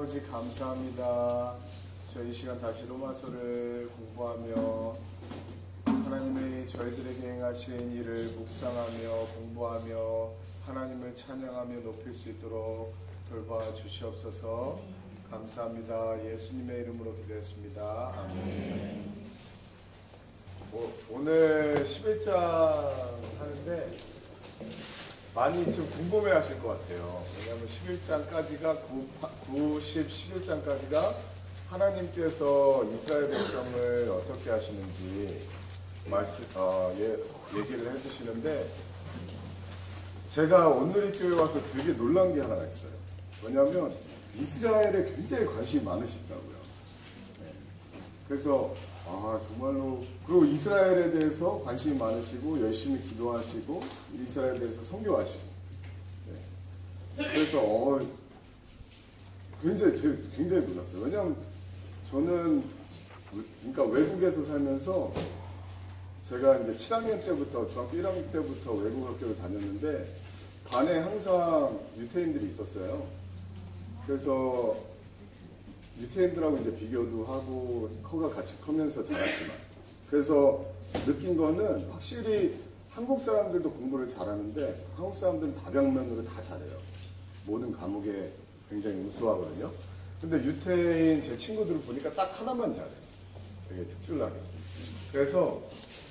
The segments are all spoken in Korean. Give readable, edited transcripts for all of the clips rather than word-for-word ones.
아버지 감사합니다. 저희 시간 다시 로마서를 공부하며 하나님의 저희들에게 행하신 일을 묵상하며 공부하며 하나님을 찬양하며 높일 수 있도록 돌봐 주시옵소서. 감사합니다. 예수님의 이름으로 기도했습니다. 아멘. 오늘 11장 하는데 많이 좀 궁금해 하실 것 같아요. 왜냐하면 11장까지가 11장까지가 하나님께서 이스라엘 백성을 어떻게 하시는지 얘기를 해주시는데, 제가 오늘 이 교회 와서 되게 놀란 게 하나가 있어요. 왜냐하면 이스라엘에 굉장히 관심이 많으시더라고요. 네. 그래서 정말로, 그리고 이스라엘에 대해서 관심이 많으시고 열심히 기도하시고 이스라엘에 대해서 선교하시고, 네. 그래서 굉장히 놀랐어요. 왜냐하면 저는 그러니까 외국에서 살면서 제가 이제 7학년 때부터, 중학교 1학년 때부터 외국 학교를 다녔는데 반에 항상 유태인들이 있었어요. 그래서 유태인들하고 이제 비교도 하고 같이 커면서 자랐지만, 그래서 느낀 거는 확실히 한국 사람들도 공부를 잘하는데 한국 사람들은 다방면으로 다 잘해요. 모든 과목에 굉장히 우수하거든요. 근데 유태인 제 친구들을 보니까 딱 하나만 잘해요. 되게 특출나게. 그래서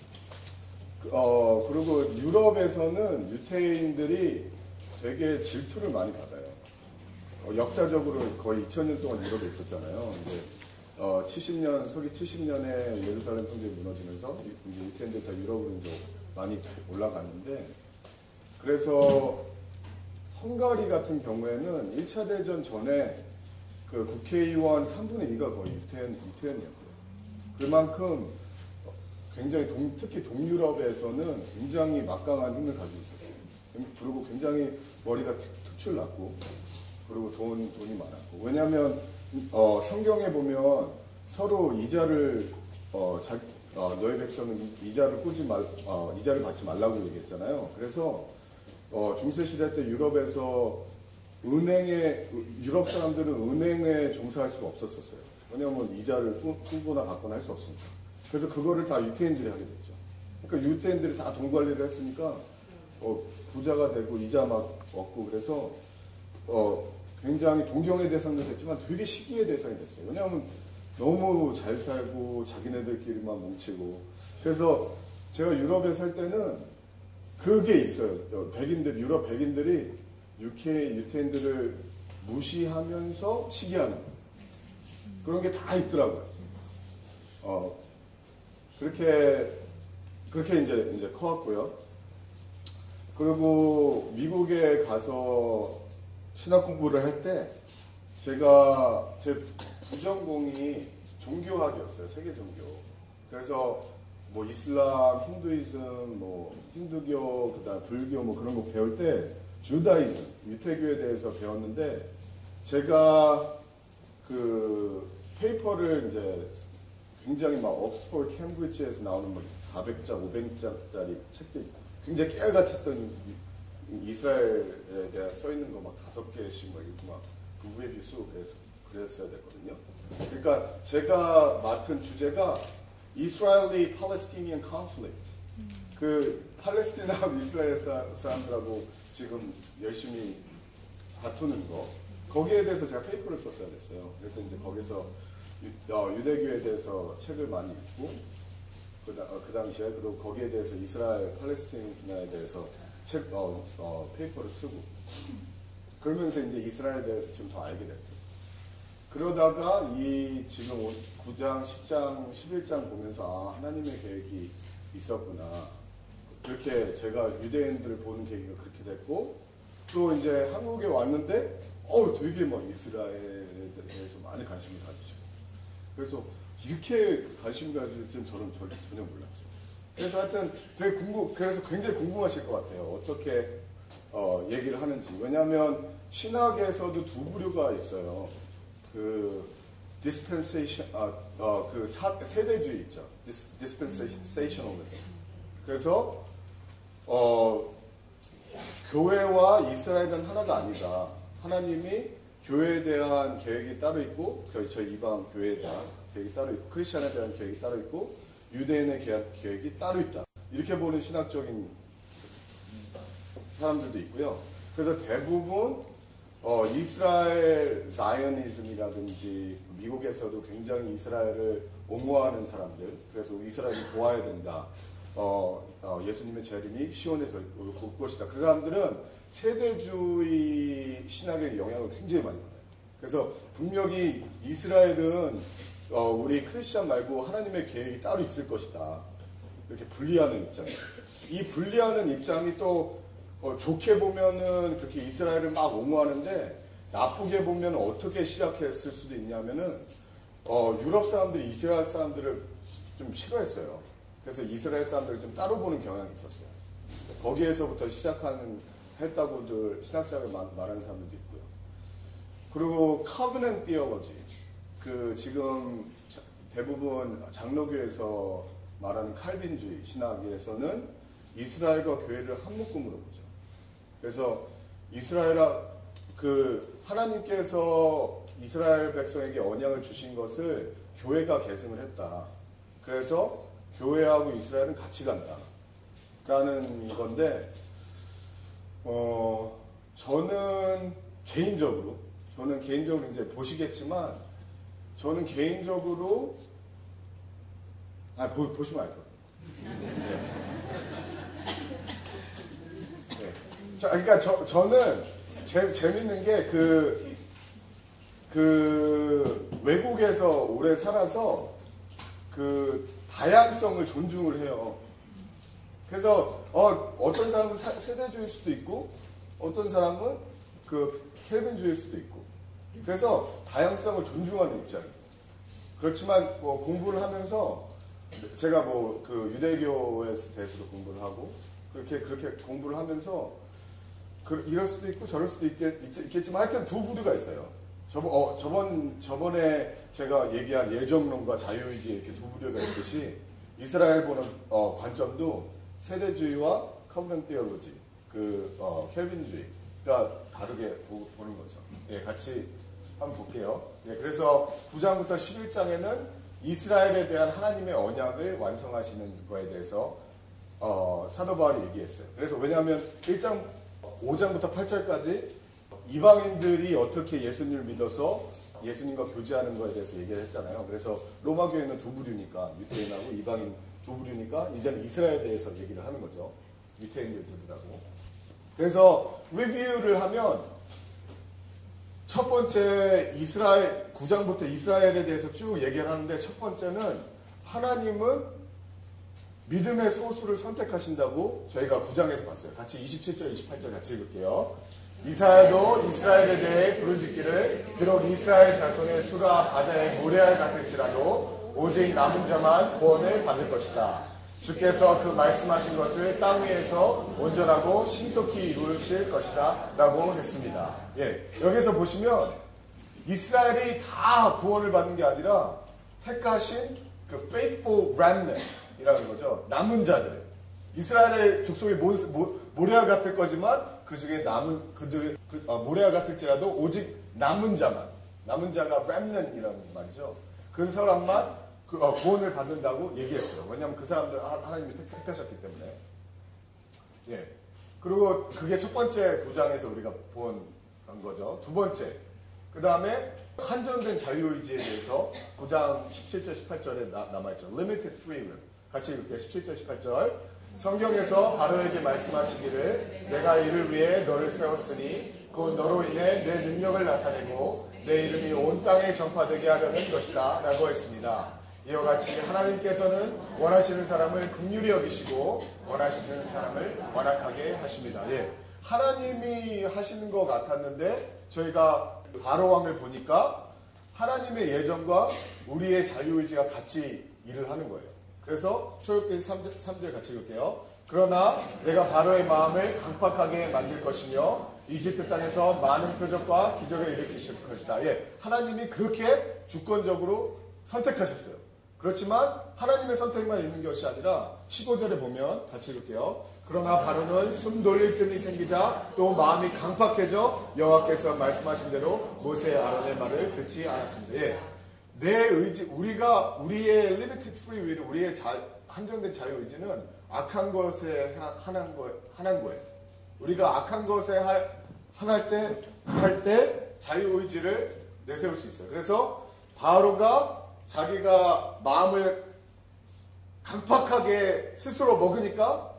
그리고 유럽에서는 유태인들이 되게 질투를 많이 받아요. 역사적으로 거의 2000년 동안 유럽에 있었잖아요. 이제 70년, 서기 70년에 예루살렘 성전이 무너지면서 이제 유태인들 다 유럽으로 이제 많이 올라갔는데, 그래서 헝가리 같은 경우에는 1차 대전 전에 그 국회의원 3분의 2가 거의 유태인이었고요. 그만큼 굉장히 특히 동유럽에서는 굉장히 막강한 힘을 가지고 있었어요. 그리고 굉장히 머리가 특출났고, 그리고 돈이 많았고. 왜냐하면 성경에 보면 서로 이자를 너희 백성은 이자를 이자를 받지 말라고 얘기했잖아요. 그래서 중세 시대 때 유럽에서 유럽 사람들은 은행에 종사할 수가 없었어요. 왜냐하면 이자를 꾸거나 받거나 할 수 없으니까. 그래서 그거를 다 유태인들이 하게 됐죠. 그러니까 유태인들이 다 돈 관리를 했으니까 부자가 되고 이자 막 얻고, 그래서 굉장히 동경의 대상도 됐지만 되게 시기의 대상이 됐어요. 왜냐하면 너무 잘 살고 자기네들끼리만 뭉치고. 그래서 제가 유럽에 살 때는 그게 있어요. 유럽 백인들이 유태인들을 무시하면서 시기하는 그런 게 다 있더라고요. 그렇게 이제 커왔고요. 그리고 미국에 가서 신학 공부를 할 때 제 부전공이 종교학이었어요. 세계 종교. 그래서 뭐 이슬람, 힌두이즘, 뭐 힌두교, 그다음 불교 뭐 그런 거 배울 때 주다이즘, 유태교에 대해서 배웠는데, 제가 그 페이퍼를 이제 굉장히 막 옥스퍼드, 캠브리지에서 나오는 막 400자, 500자짜리 책들 굉장히 깨알같이 쓴 이스라엘에 대한 써 있는 거 막 5개씩 막 이렇게 막 그 위에 비수 그랬어야 됐거든요. 그러니까 제가 맡은 주제가 Israeli Palestinian Conflict. 그 팔레스티나하고 이스라엘 사람들하고 지금 열심히 다투는 거, 거기에 대해서 제가 페이퍼를 썼어야 됐어요. 그래서 이제 거기서 유대교에 대해서 책을 많이 읽고, 그 당시에, 그리고 거기에 대해서 이스라엘, 팔레스티나에 대해서 페이퍼를 쓰고, 그러면서 이제 이스라엘에 대해서 지금 더 알게 됐고, 그러다가 지금 9장, 10장, 11장 보면서 하나님의 계획이 있었구나. 그렇게 제가 유대인들을 보는 계기가 그렇게 됐고, 또 이제 한국에 왔는데 되게 막 이스라엘에 대해서 많이 관심을 가지시고, 그래서 이렇게 관심 가질 줄은 저는 전혀 몰랐죠. 그래서 하여튼 그래서 굉장히 궁금하실 것 같아요. 어떻게 얘기를 하는지. 왜냐하면 신학에서도 두 부류가 있어요. 그 dispensation, 그 세대주의 있죠. dispensationalism. 그래서 교회와 이스라엘은 하나가 아니다. 하나님이 교회에 대한 계획이 따로 있고, 저희 이방 교회에 대한 계획이 따로 있고, 크리스천에 대한 계획이 따로 있고, 유대인에 대한 계획이 따로 있다. 이렇게 보는 신학적인 사람들도 있고요. 그래서 대부분 이스라엘 자이어니즘이라든지 미국에서도 굉장히 이스라엘을 옹호하는 사람들, 그래서 이스라엘을 도와야 된다. 예수님의 재림이 시온에서 올 것이다. 그 사람들은 세대주의 신학의 영향을 굉장히 많이 받아요. 그래서 분명히 이스라엘은 우리 크리스천 말고 하나님의 계획이 따로 있을 것이다. 이렇게 분리하는 입장이에요. 이 분리하는 입장이 또 좋게 보면은 그렇게 이스라엘을 막 옹호하는데 나쁘게 보면 어떻게 시작했을 수도 있냐면은 유럽 사람들이 이스라엘 사람들을 좀 싫어했어요. 그래서 이스라엘 사람들을 좀 따로 보는 경향이 있었어요. 거기에서부터 했다고들 신학자를 말하는 사람들도 있고요. 그리고 covenant theology, 지금 대부분 장로교에서 말하는 칼빈주의 신학에서는 이스라엘과 교회를 한 묶음으로 보죠. 그래서 하나님께서 이스라엘 백성에게 언약을 주신 것을 교회가 계승을 했다. 그래서 교회하고 이스라엘은 같이 간다. 라는 건데, 저는 개인적으로 이제 보시겠지만, 저는 개인적으로, 보시면 알 거예요. 네. 자, 그러니까 저는 재밌는 게 외국에서 오래 살아서 다양성을 존중을 해요. 그래서 어떤 사람은 세대주의일 수도 있고 어떤 사람은 켈빈주의일 수도 있고 그래서 다양성을 존중하는 입장이에요. 그렇지만 공부를 하면서 제가 유대교에 대해서도 공부를 하고 그렇게 공부를 하면서 이럴 수도 있고 저럴 수도 있겠지만 하여튼 두 부류가 있어요. 저번에 제가 얘기한 예정론과 자유의지 이렇게 두 부류가 있듯이 이스라엘 보는 관점도 세대주의와 커브넌트 티올로지, 켈빈주의가 다르게 보는 거죠. 예, 같이 한번 볼게요. 예, 그래서 9장부터 11장에는 이스라엘에 대한 하나님의 언약을 완성하시는 거에 대해서 사도 바울이 얘기했어요. 그래서 왜냐하면 5장부터 8절까지 이방인들이 어떻게 예수님을 믿어서 예수님과 교제하는 거에 대해서 얘기를 했잖아요. 그래서 로마 교회는 두 부류니까 유대인하고 이방인 두 부류니까 이제는 이스라엘에 대해서 얘기를 하는 거죠. 유대인들 두더라고. 그래서 리뷰를 하면 첫 번째 9장부터 이스라엘에 대해서 쭉 얘기를 하는데 첫 번째는 하나님은 믿음의 소수를 선택하신다고 저희가 9장에서 봤어요. 같이 27절, 28절 같이 읽을게요. 이사야도 이스라엘에 대해 부르짖기를 비록 이스라엘 자손의 수가 바다의 모래알 같을지라도 오직 남은 자만 구원을 받을 것이다. 주께서 그 말씀하신 것을 땅 위에서 온전하고 신속히 이루실 것이다 라고 했습니다. 예, 여기서 보시면 이스라엘이 다 구원을 받는 게 아니라 택하신 faithful remnant 이라는 거죠. 남은 자들. 이스라엘의 족속이 모래알 같을 거지만 그 중에 모래알 같을지라도 오직 남은 자가 remnant이라는 말이죠. 그 사람만 구원을 받는다고 얘기했어요. 왜냐하면 그 사람들 하나님이 택하셨기 때문에. 예. 그리고 그게 첫 번째 9장에서 우리가 본 거죠. 두 번째. 그 다음에 한정된 자유의지에 대해서 9장 17절 18절에 남아있죠. Limited free will. 같이 읽을게요. 17절 18절. 성경에서 바로에게 말씀하시기를 내가 이를 위해 너를 세웠으니 곧 너로 인해 내 능력을 나타내고 내 이름이 온 땅에 전파되게 하려는 것이다 라고 했습니다. 이와 같이 하나님께서는 원하시는 사람을 긍휼히 여기시고 원하시는 사람을 완악하게 하십니다. 예, 하나님이 하시는 것 같았는데 저희가 바로왕을 보니까 하나님의 예정과 우리의 자유의지가 같이 일을 하는 거예요. 그래서 출애굽기 3절 같이 읽을게요. 그러나 내가 바로의 마음을 강팍하게 만들 것이며 이집트 땅에서 많은 표적과 기적을 일으키실 것이다. 예, 하나님이 그렇게 주권적으로 선택하셨어요. 그렇지만 하나님의 선택만 있는 것이 아니라 15절에 보면 같이 읽을게요. 그러나 바로는 숨 돌릴 틈이 생기자 또 마음이 강팍해져 여호와께서 말씀하신 대로 모세 아론의 말을 듣지 않았습니다. 예. 내 의지, 우리의 limited free will, 우리의 한정된 자유의지는 악한 것에 한한 거예요. 우리가 악한 것에 할 때 자유의지를 내세울 수 있어요. 그래서 바로가 자기가 마음을 강팍하게 스스로 먹으니까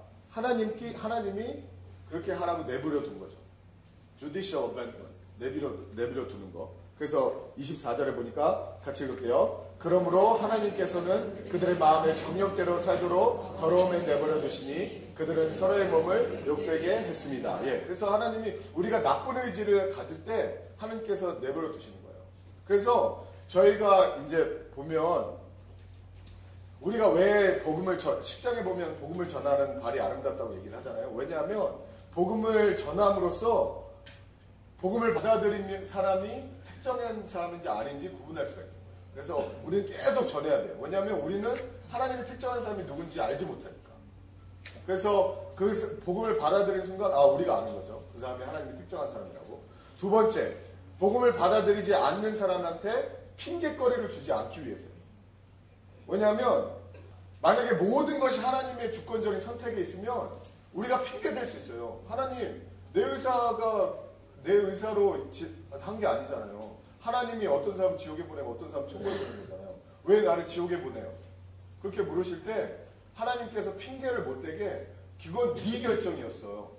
하나님이 그렇게 하라고 내버려 둔 거죠. judicial abandonment, 내버려 두는 거. 그래서 24절에 보니까 같이 읽을게요. 그러므로 하나님께서는 그들의 마음의 정욕대로 살도록 더러움에 내버려 두시니 그들은 서로의 몸을 욕되게 했습니다. 예, 그래서 하나님이 우리가 나쁜 의지를 가질 때 하나님께서 내버려 두시는 거예요. 그래서 저희가 이제 보면 우리가 왜 10장에 보면 복음을 전하는 발이 아름답다고 얘기를 하잖아요. 왜냐하면 복음을 전함으로써 복음을 받아들인 사람이 특정한 사람인지 아닌지 구분할 수가 있는 거예요. 그래서 우리는 계속 전해야 돼요. 왜냐하면 우리는 하나님이 특정한 사람이 누군지 알지 못하니까. 그래서 그 복음을 받아들인 순간 우리가 아는 거죠. 그 사람이 하나님이 특정한 사람이라고. 두 번째, 복음을 받아들이지 않는 사람한테 핑계거리를 주지 않기 위해서요. 왜냐하면 만약에 모든 것이 하나님의 주권적인 선택에 있으면 우리가 핑계댈 수 있어요. 하나님, 내 의사가 내 의사로 한 게 아니잖아요. 하나님이 어떤 사람 지옥에 보내고 어떤 사람 천국에 보내는 거잖아요. 왜 나를 지옥에 보내요? 그렇게 물으실 때 하나님께서 핑계를 못 대게 그건 네 결정이었어요.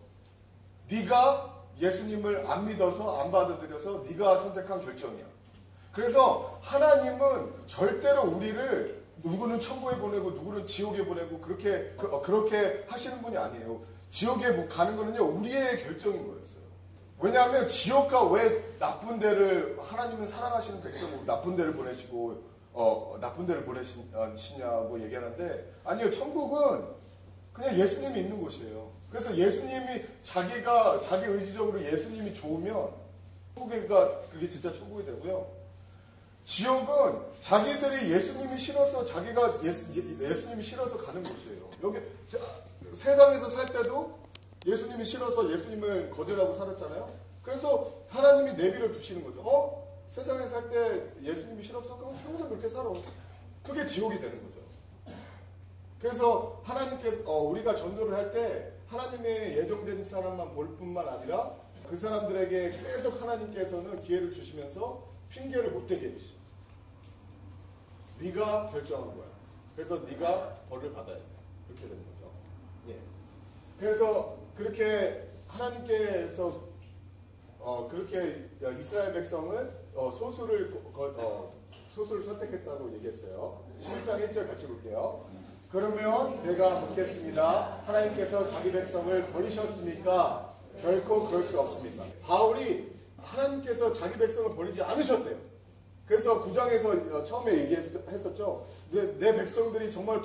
네가 예수님을 안 믿어서 안 받아들여서 네가 선택한 결정이야. 그래서 하나님은 절대로 우리를 누구는 천국에 보내고 누구는 지옥에 보내고 그렇게 하시는 분이 아니에요. 지옥에 가는 거는요 우리의 결정인 거였어요. 왜냐하면 지옥과 왜 나쁜 데를 하나님은 사랑하시는 백성을 나쁜 데를 보내시고 나쁜 데를 보내시냐고 얘기하는데 아니요, 천국은 그냥 예수님이 있는 곳이에요. 그래서 예수님이 자기 의지적으로 예수님이 좋으면 천국이가 그게 진짜 천국이 되고요. 지옥은 자기들이 예수님이 싫어서 자기가 예수님이 싫어서 가는 곳이에요. 여기 세상에서 살 때도 예수님이 싫어서 예수님을 거절하고 살았잖아요. 그래서 하나님이 내버려 두시는 거죠. 세상에 살 때 예수님이 싫었어? 그럼 평생 그렇게 살아. 그게 지옥이 되는 거죠. 그래서 하나님께서 우리가 전도를 할 때 하나님의 예정된 사람만 볼 뿐만 아니라 그 사람들에게 계속 하나님께서는 기회를 주시면서 핑계를 못 대게 해주시죠. 네가 결정한 거야. 그래서 네가 벌을 받아야 돼. 그렇게 되는 거죠. 예. 그래서 그렇게 하나님께서 그렇게 이스라엘 백성을 소수를 선택했다고 얘기했어요. 11장 1절 같이 볼게요. 그러면 내가 묻겠습니다. 하나님께서 자기 백성을 버리셨습니까? 결코 그럴 수 없습니다. 바울이 하나님께서 자기 백성을 버리지 않으셨대요. 그래서 9장에서 처음에 얘기했었죠. 내 백성들이 정말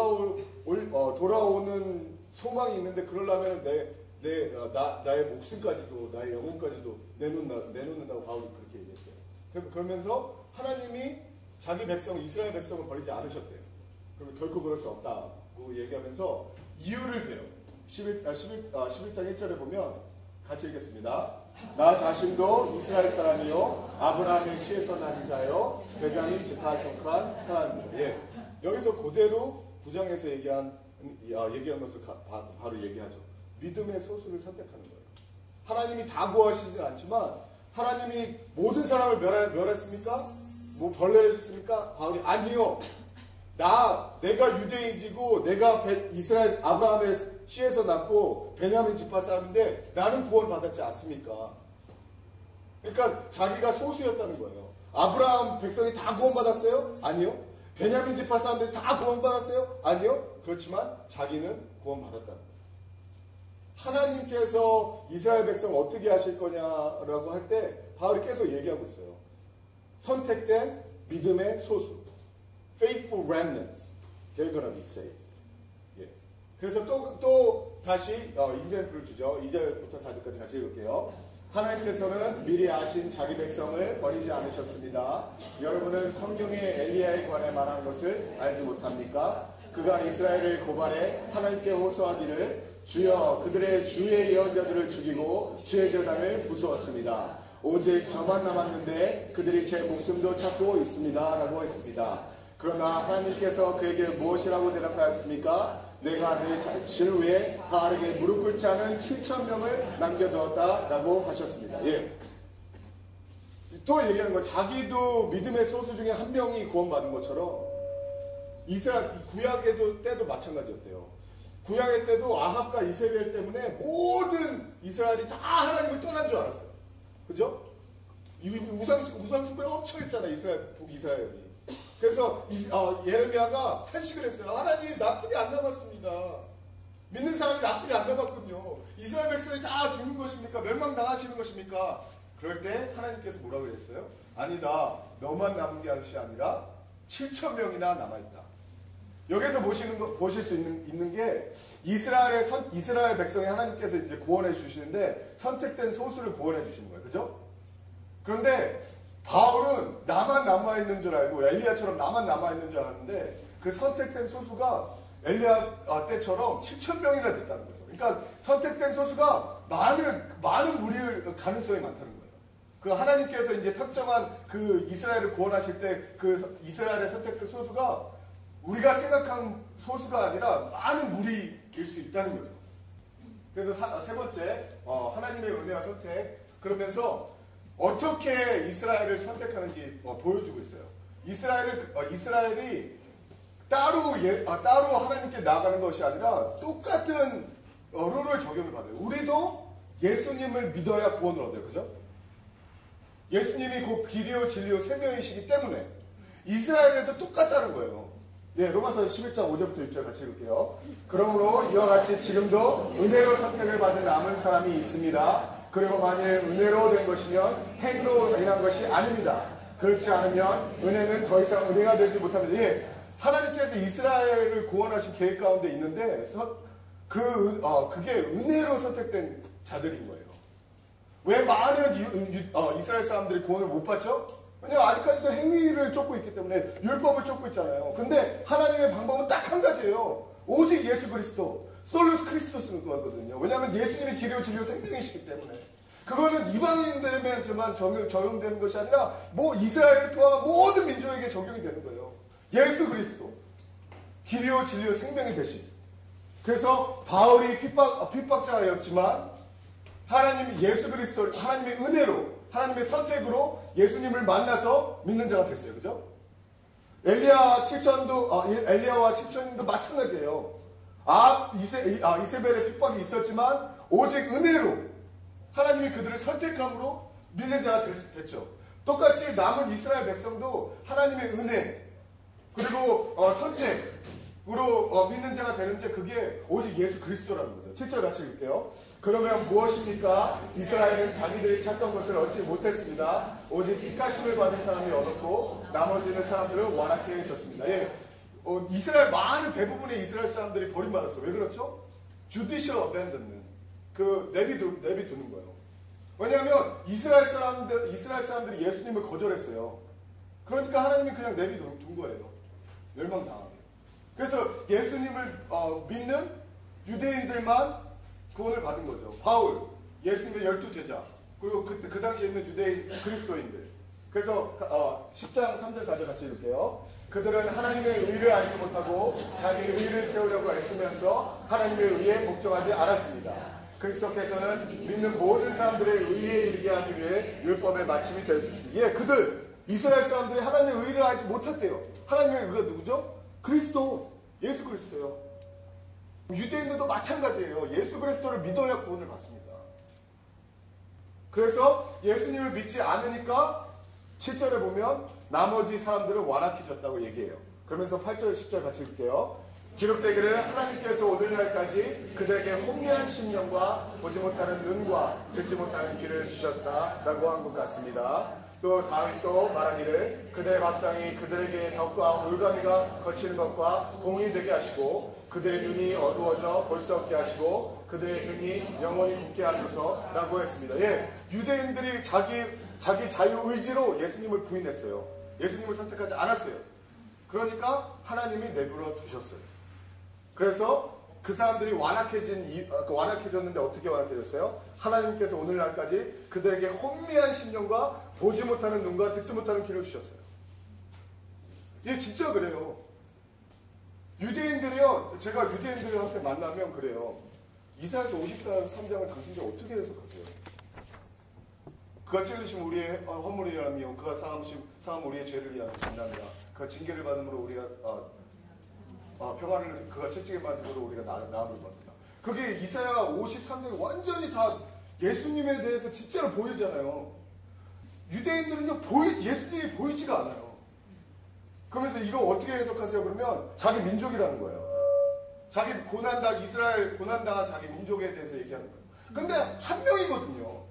돌아오는 소망이 있는데 그러려면 나의 목숨까지도 나의 영혼까지도 내놓는다고 바울이 그렇게 얘기했어요. 그러면서 하나님이 자기 백성 이스라엘 백성을 버리지 않으셨대요. 그럼 결코 그럴 수 없다고 얘기하면서 이유를 배워요. 11장 1절에 보면 같이 읽겠습니다. 나 자신도 이스라엘 사람이요 아브라함의 씨에서 난 자요 베냐민 지파에 속한 사람입니다. 예. 여기서 그대로 9장에서 얘기한 것을 바로 얘기하죠. 믿음의 소수를 선택하는 거예요. 하나님이 다 구하시진 않지만 하나님이 모든 사람을 멸했습니까? 뭐 벌레를 셨습니까? 바울이 아니요. 내가 유대인이고 내가 이스라엘 아브라함의 씨에서 났고 베냐민 지파 사람인데 나는 구원 받았지 않습니까? 그러니까 자기가 소수였다는 거예요. 아브라함 백성이 다 구원 받았어요? 아니요. 베냐민 지파 사람들이 다 구원 받았어요? 아니요. 그렇지만 자기는 구원 받았다는 거예요. 하나님께서 이스라엘 백성 어떻게 하실 거냐라고 할 때 바울이 계속 얘기하고 있어요. 선택된 믿음의 소수. Faithful remnants. They're gonna be saved. 예. 그래서 또 다시 example을 주죠. 2절부터 4절까지 같이 읽을게요. 하나님께서는 미리 아신 자기 백성을 버리지 않으셨습니다. 여러분은 성경의 엘리야에 관해 말한 것을 알지 못합니까? 그가 이스라엘을 고발해 하나님께 호소하기를 주여 그들의 주의 예언자들을 죽이고 주의 제단을 부수었습니다. 오직 저만 남았는데 그들이 제 목숨도 찾고 있습니다. 라고 했습니다. 그러나 하나님께서 그에게 무엇이라고 대답하였습니까? 내가 내 자신을 위해 바알에게 무릎 꿇지 않은 7,000명을 남겨두었다 라고 하셨습니다. 예. 또 얘기하는 거 자기도 믿음의 소수 중에 한 명이 구원받은 것처럼 이스라엘 구약의 때도 마찬가지였대요. 구약의 때도 아합과 이세벨 때문에 모든 이스라엘이 다 하나님을 떠난 줄 알았어요. 그죠? 우상숭배를 엄청 했잖아 북이스라엘이. 그래서 예레미야가 탄식을 했어요. 하나님 나뿐이 안 남았습니다. 믿는 사람이 나뿐이 안 남았군요. 이스라엘 백성이 다 죽는 것입니까? 멸망당하시는 것입니까? 그럴 때 하나님께서 뭐라고 했어요? 아니다. 너만 남은 것이 아니라 7,000명이나 남아있다. 여기서 보실 수 있는 게 이스라엘 백성이 하나님께서 이제 구원해 주시는데 선택된 소수를 구원해 주시는 거예요. 그죠? 그런데 바울은 나만 남아있는 줄 알고 엘리야처럼 나만 남아있는 줄 알았는데 그 선택된 소수가 엘리야 때처럼 7,000명이나 됐다는 거죠. 그러니까 선택된 소수가 많은 무리일 가능성이 많다는 거예요. 그 하나님께서 이제 특정한 그 이스라엘을 구원하실 때 그 이스라엘의 선택된 소수가 우리가 생각한 소수가 아니라 많은 무리일 수 있다는 거예요. 그래서 세 번째 하나님의 은혜와 선택 그러면서 어떻게 이스라엘을 선택하는지 보여주고 있어요. 이스라엘이 따로 하나님께 나아가는 것이 아니라 똑같은 룰을 적용을 받아요. 우리도 예수님을 믿어야 구원을 얻어요. 그죠? 예수님이 곧 길이요 진리요 생명이시기 때문에 이스라엘에도 똑같다는 거예요. 네, 로마서 11장 5절부터 6절 같이 읽을게요. 그러므로 이와 같이 지금도 은혜로 선택을 받은 남은 사람이 있습니다. 그리고 만일 은혜로 된 것이면 행위로 인한 것이 아닙니다. 그렇지 않으면 은혜는 더 이상 은혜가 되지 못합니다. 예, 하나님께서 이스라엘을 구원하신 계획 가운데 있는데 그게 은혜로 선택된 자들인 거예요. 왜 많은 이스라엘 사람들이 구원을 못 받죠? 왜냐하면 아직까지도 행위를 쫓고 있기 때문에 율법을 쫓고 있잖아요. 근데 하나님의 방법은 딱 한 가지예요. 오직 예수 그리스도, 솔루스 크리스토스는 거거든요. 왜냐하면 예수님이 길이요 진리요 생명이시기 때문에. 그거는 이방인들에게만 적용되는 것이 아니라 이스라엘을 포함한 모든 민족에게 적용이 되는 거예요. 예수 그리스도, 길이요 진리요 생명이 되신. 그래서 바울이 핍박자였지만 하나님이 예수 그리스도를 하나님의 은혜로 하나님의 선택으로 예수님을 만나서 믿는 자가 됐어요. 그죠? 엘리야와 7천도 마찬가지예요. 이세벨의 핍박이 있었지만 오직 은혜로 하나님이 그들을 선택함으로 믿는 자가 됐죠. 똑같이 남은 이스라엘 백성도 하나님의 은혜 그리고 선택으로 믿는 자가 되는데 그게 오직 예수 그리스도라는 거죠. 7절 같이 읽을게요. 그러면 무엇입니까? 이스라엘은 자기들이 찾던 것을 얻지 못했습니다. 오직 빛가심을 받은 사람이 얻었고 나머지는 사람들을 완악해 해줬습니다. 예, 많은 대부분의 이스라엘 사람들이 버림받았어요. 왜 그렇죠? judicial abandonment. 내비두는 거예요. 왜냐하면 이스라엘 사람들이 예수님을 거절했어요. 그러니까 하나님이 그냥 내비둔 거예요. 멸망당하게. 그래서 예수님을 믿는 유대인들만 구원을 받은 거죠. 바울, 예수님의 12제자, 그리고 그 당시에 있는 유대인 그리스도인들. 그래서 10장 3절 4절 같이 읽을게요. 그들은 하나님의 의를 알지 못하고 자기 의를 세우려고 애쓰면서 하나님의 의에 복종하지 않았습니다. 그리스도께서는 믿는 모든 사람들의 의에 이르게 하기 위해 율법의 마침이 되었습니다. 예, 이스라엘 사람들이 하나님의 의를 알지 못했대요. 하나님의 의가 누구죠? 그리스도, 예수 그리스도요. 유대인들도 마찬가지예요. 예수 그리스도를 믿어야 구원을 받습니다. 그래서 예수님을 믿지 않으니까 7절에 보면 나머지 사람들은 완악해졌다고 얘기해요. 그러면서 8절 10절 같이 읽게요. 기록되기를 하나님께서 오늘날까지 그들에게 혼미한 심령과 보지 못하는 눈과 듣지 못하는 귀를 주셨다라고 한 것 같습니다. 또 다윗도 말하기를 그들의 밥상이 그들에게 덕과 올가미가 거치는 것과 공이 되게 하시고 그들의 눈이 어두워져 볼 수 없게 하시고 그들의 눈이 영원히 굳게 하소서라고 했습니다. 예, 유대인들이 자기 자유의지로 예수님을 부인했어요. 예수님을 선택하지 않았어요. 그러니까 하나님이 내버려 두셨어요. 그래서 그 사람들이 완악해졌는데 어떻게 완악해졌어요? 하나님께서 오늘날까지 그들에게 혼미한 심령과 보지 못하는 눈과 듣지 못하는 귀를 주셨어요. 이게 진짜 그래요. 유대인들이요, 제가 유대인들한테 만나면 그래요. 이사야서 53장을 당신들 어떻게 해석하세요? 그가 찔리심 우리의 허물을 위함이요 그가 상함 우리의 죄를 위하여 진답니다. 그가 징계를 받음으로 우리가 평화를 그가 채찍에 받음으로 우리가 나음을 받는다. 그게 이사야 53장이 완전히 다 예수님에 대해서 진짜로 보이잖아요. 유대인들은요 예수님이 보이지가 않아요. 그러면서 이거 어떻게 해석하세요? 그러면 자기 민족이라는 거예요. 자기 이스라엘 고난당한 자기 민족에 대해서 얘기하는 거예요. 근데 한 명이거든요.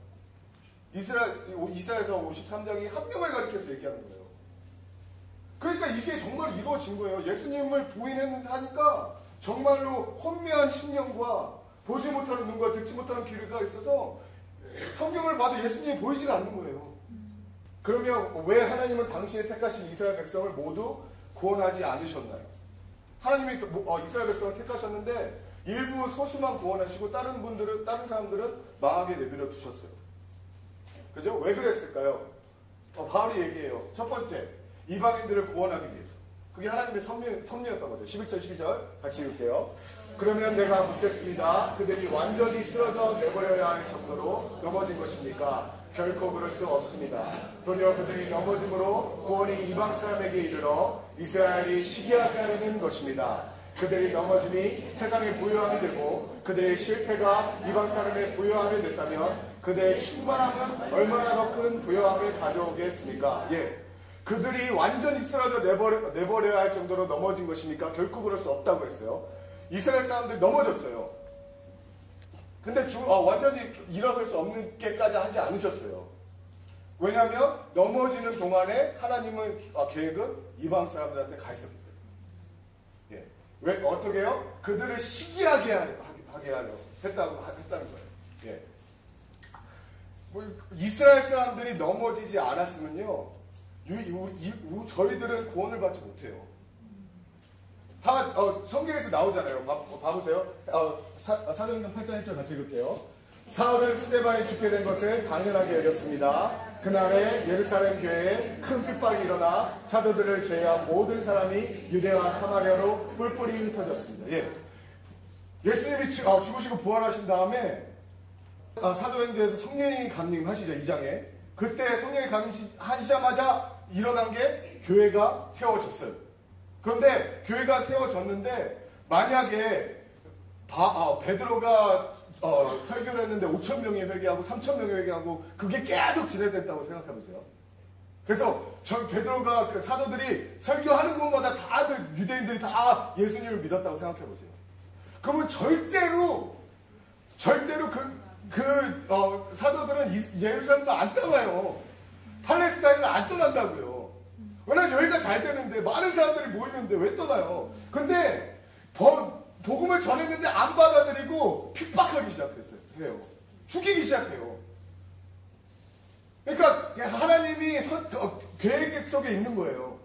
이사야서 53장이 한 명을 가리켜서 얘기하는 거예요. 그러니까 이게 정말 이루어진 거예요. 예수님을 부인하니까 정말로 혼미한 심령과 보지 못하는 눈과 듣지 못하는 귀가 있어서 성경을 봐도 예수님이 보이지가 않는 거예요. 그러면 왜 하나님은 당신의 택하신 이스라엘 백성을 모두 구원하지 않으셨나요? 하나님이 이스라엘 백성을 택하셨는데 일부 소수만 구원하시고 다른 사람들은 망하게 내버려 두셨어요. 그죠? 왜 그랬을까요? 바울이 얘기해요. 첫 번째, 이방인들을 구원하기 위해서. 그게 하나님의 섭리였던 거죠. 11절, 12절 같이 읽을게요. 그러면 내가 묻겠습니다. 그들이 완전히 쓰러져 내버려야 할 정도로 넘어진 것입니까? 결코 그럴 수 없습니다. 도리어 그들이 넘어짐으로 구원이 이방 사람에게 이르러 이스라엘이 시기하게 하려는 것입니다. 그들이 넘어짐이 세상의 부요함이 되고 그들의 실패가 이방 사람의 부요함이 됐다면 그들의 충만함은 얼마나 더 큰 부요함을 가져오겠습니까? 예. 그들이 완전히 쓰러져 내버려야 할 정도로 넘어진 것입니까? 결코 그럴 수 없다고 했어요. 이스라엘 사람들이 넘어졌어요. 근데 완전히 일어설 수 없는 게까지 하지 않으셨어요. 왜냐하면 넘어지는 동안에 하나님은 계획은 이방 사람들한테 가 있었기 때문에. 예. 왜 어떻게 해요? 그들을 시기하게 하려 했다는 거예요. 예. 이스라엘 사람들이 넘어지지 않았으면요. 저희들은 구원을 받지 못해요. 다 성경에서 나오잖아요. 봐보세요. 사도행전 8장 1절 같이 읽을게요. 사울은 스데반이 죽게 된 것을 당연하게 여겼습니다. 그날에 예루살렘 교회에 큰 핍박이 일어나 사도들을 제외한 모든 사람이 유대와 사마리아로 뿔뿔이 흩어졌습니다. 예. 예수님이 죽으시고 부활하신 다음에 사도행전에서 성령이 강림하시죠. 2장에. 그때 성령이 강림하시자마자 일어난 게 교회가 세워졌어요. 그런데 교회가 세워졌는데 만약에 베드로가 설교를 했는데 5,000명이 회개하고 3,000명이 회개하고 그게 계속 진행됐다고 생각해보세요. 그래서 베드로가 그 사도들이 설교하는 곳마다 다들 유대인들이 다 예수님을 믿었다고 생각해보세요. 그러면 절대로 사도들은 예루살렘을 안 떠나요. 팔레스타인을 안 떠난다고요. 왜냐면 여기가 잘 되는데 많은 사람들이 모이는데 왜 떠나요? 근데 복음을 전했는데 안 받아들이고 핍박하기 시작했어요. 죽이기 시작해요. 그러니까 하나님이 계획 속에 있는 거예요.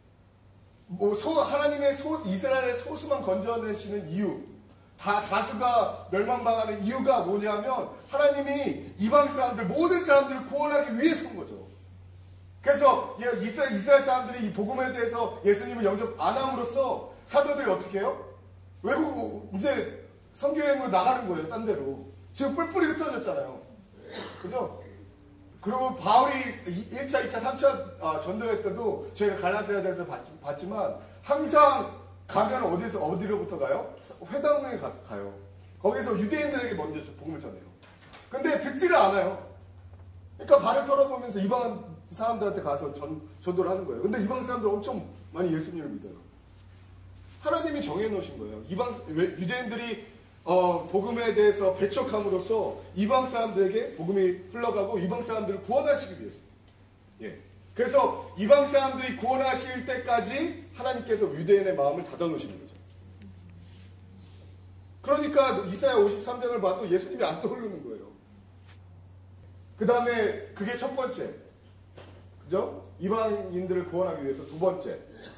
하나님의 이스라엘의 소수만 건져내시는 이유, 다수가 멸망당하는 이유가 뭐냐면 하나님이 이방 사람들, 모든 사람들을 구원하기 위해서인 거죠. 그래서 이스라엘 사람들이 이 복음에 대해서 예수님을 영접 안 함으로써 사도들이 어떻게 해요? 외국 이제 선교여행으로 나가는 거예요. 딴 데로. 지금 뿔뿔이 흩어졌잖아요. 그죠? 그리고 바울이 1차, 2차, 3차 전도회 때도 저희가 갈라디아에 대해서 봤지만 항상 가면 어디로부터 가요? 회당에 가요. 거기서 유대인들에게 먼저 복음을 전해요. 근데 듣지를 않아요. 그러니까 발을 털어보면서 이방 사람들한테 가서 전도를 하는 거예요. 근데 이방 사람들 엄청 많이 예수님을 믿어요. 하나님이 정해놓으신 거예요. 유대인들이 복음에 대해서 배척함으로써 이방 사람들에게 복음이 흘러가고 이방 사람들을 구원하시기 위해서. 예. 그래서 이방 사람들이 구원하실 때까지 하나님께서 유대인의 마음을 닫아놓으시는 거죠. 그러니까 이사야 53장을 봐도 예수님이 안 떠오르는 거예요. 그 다음에 그게 첫 번째. 그죠? 이방인들을 구원하기 위해서 두 번째.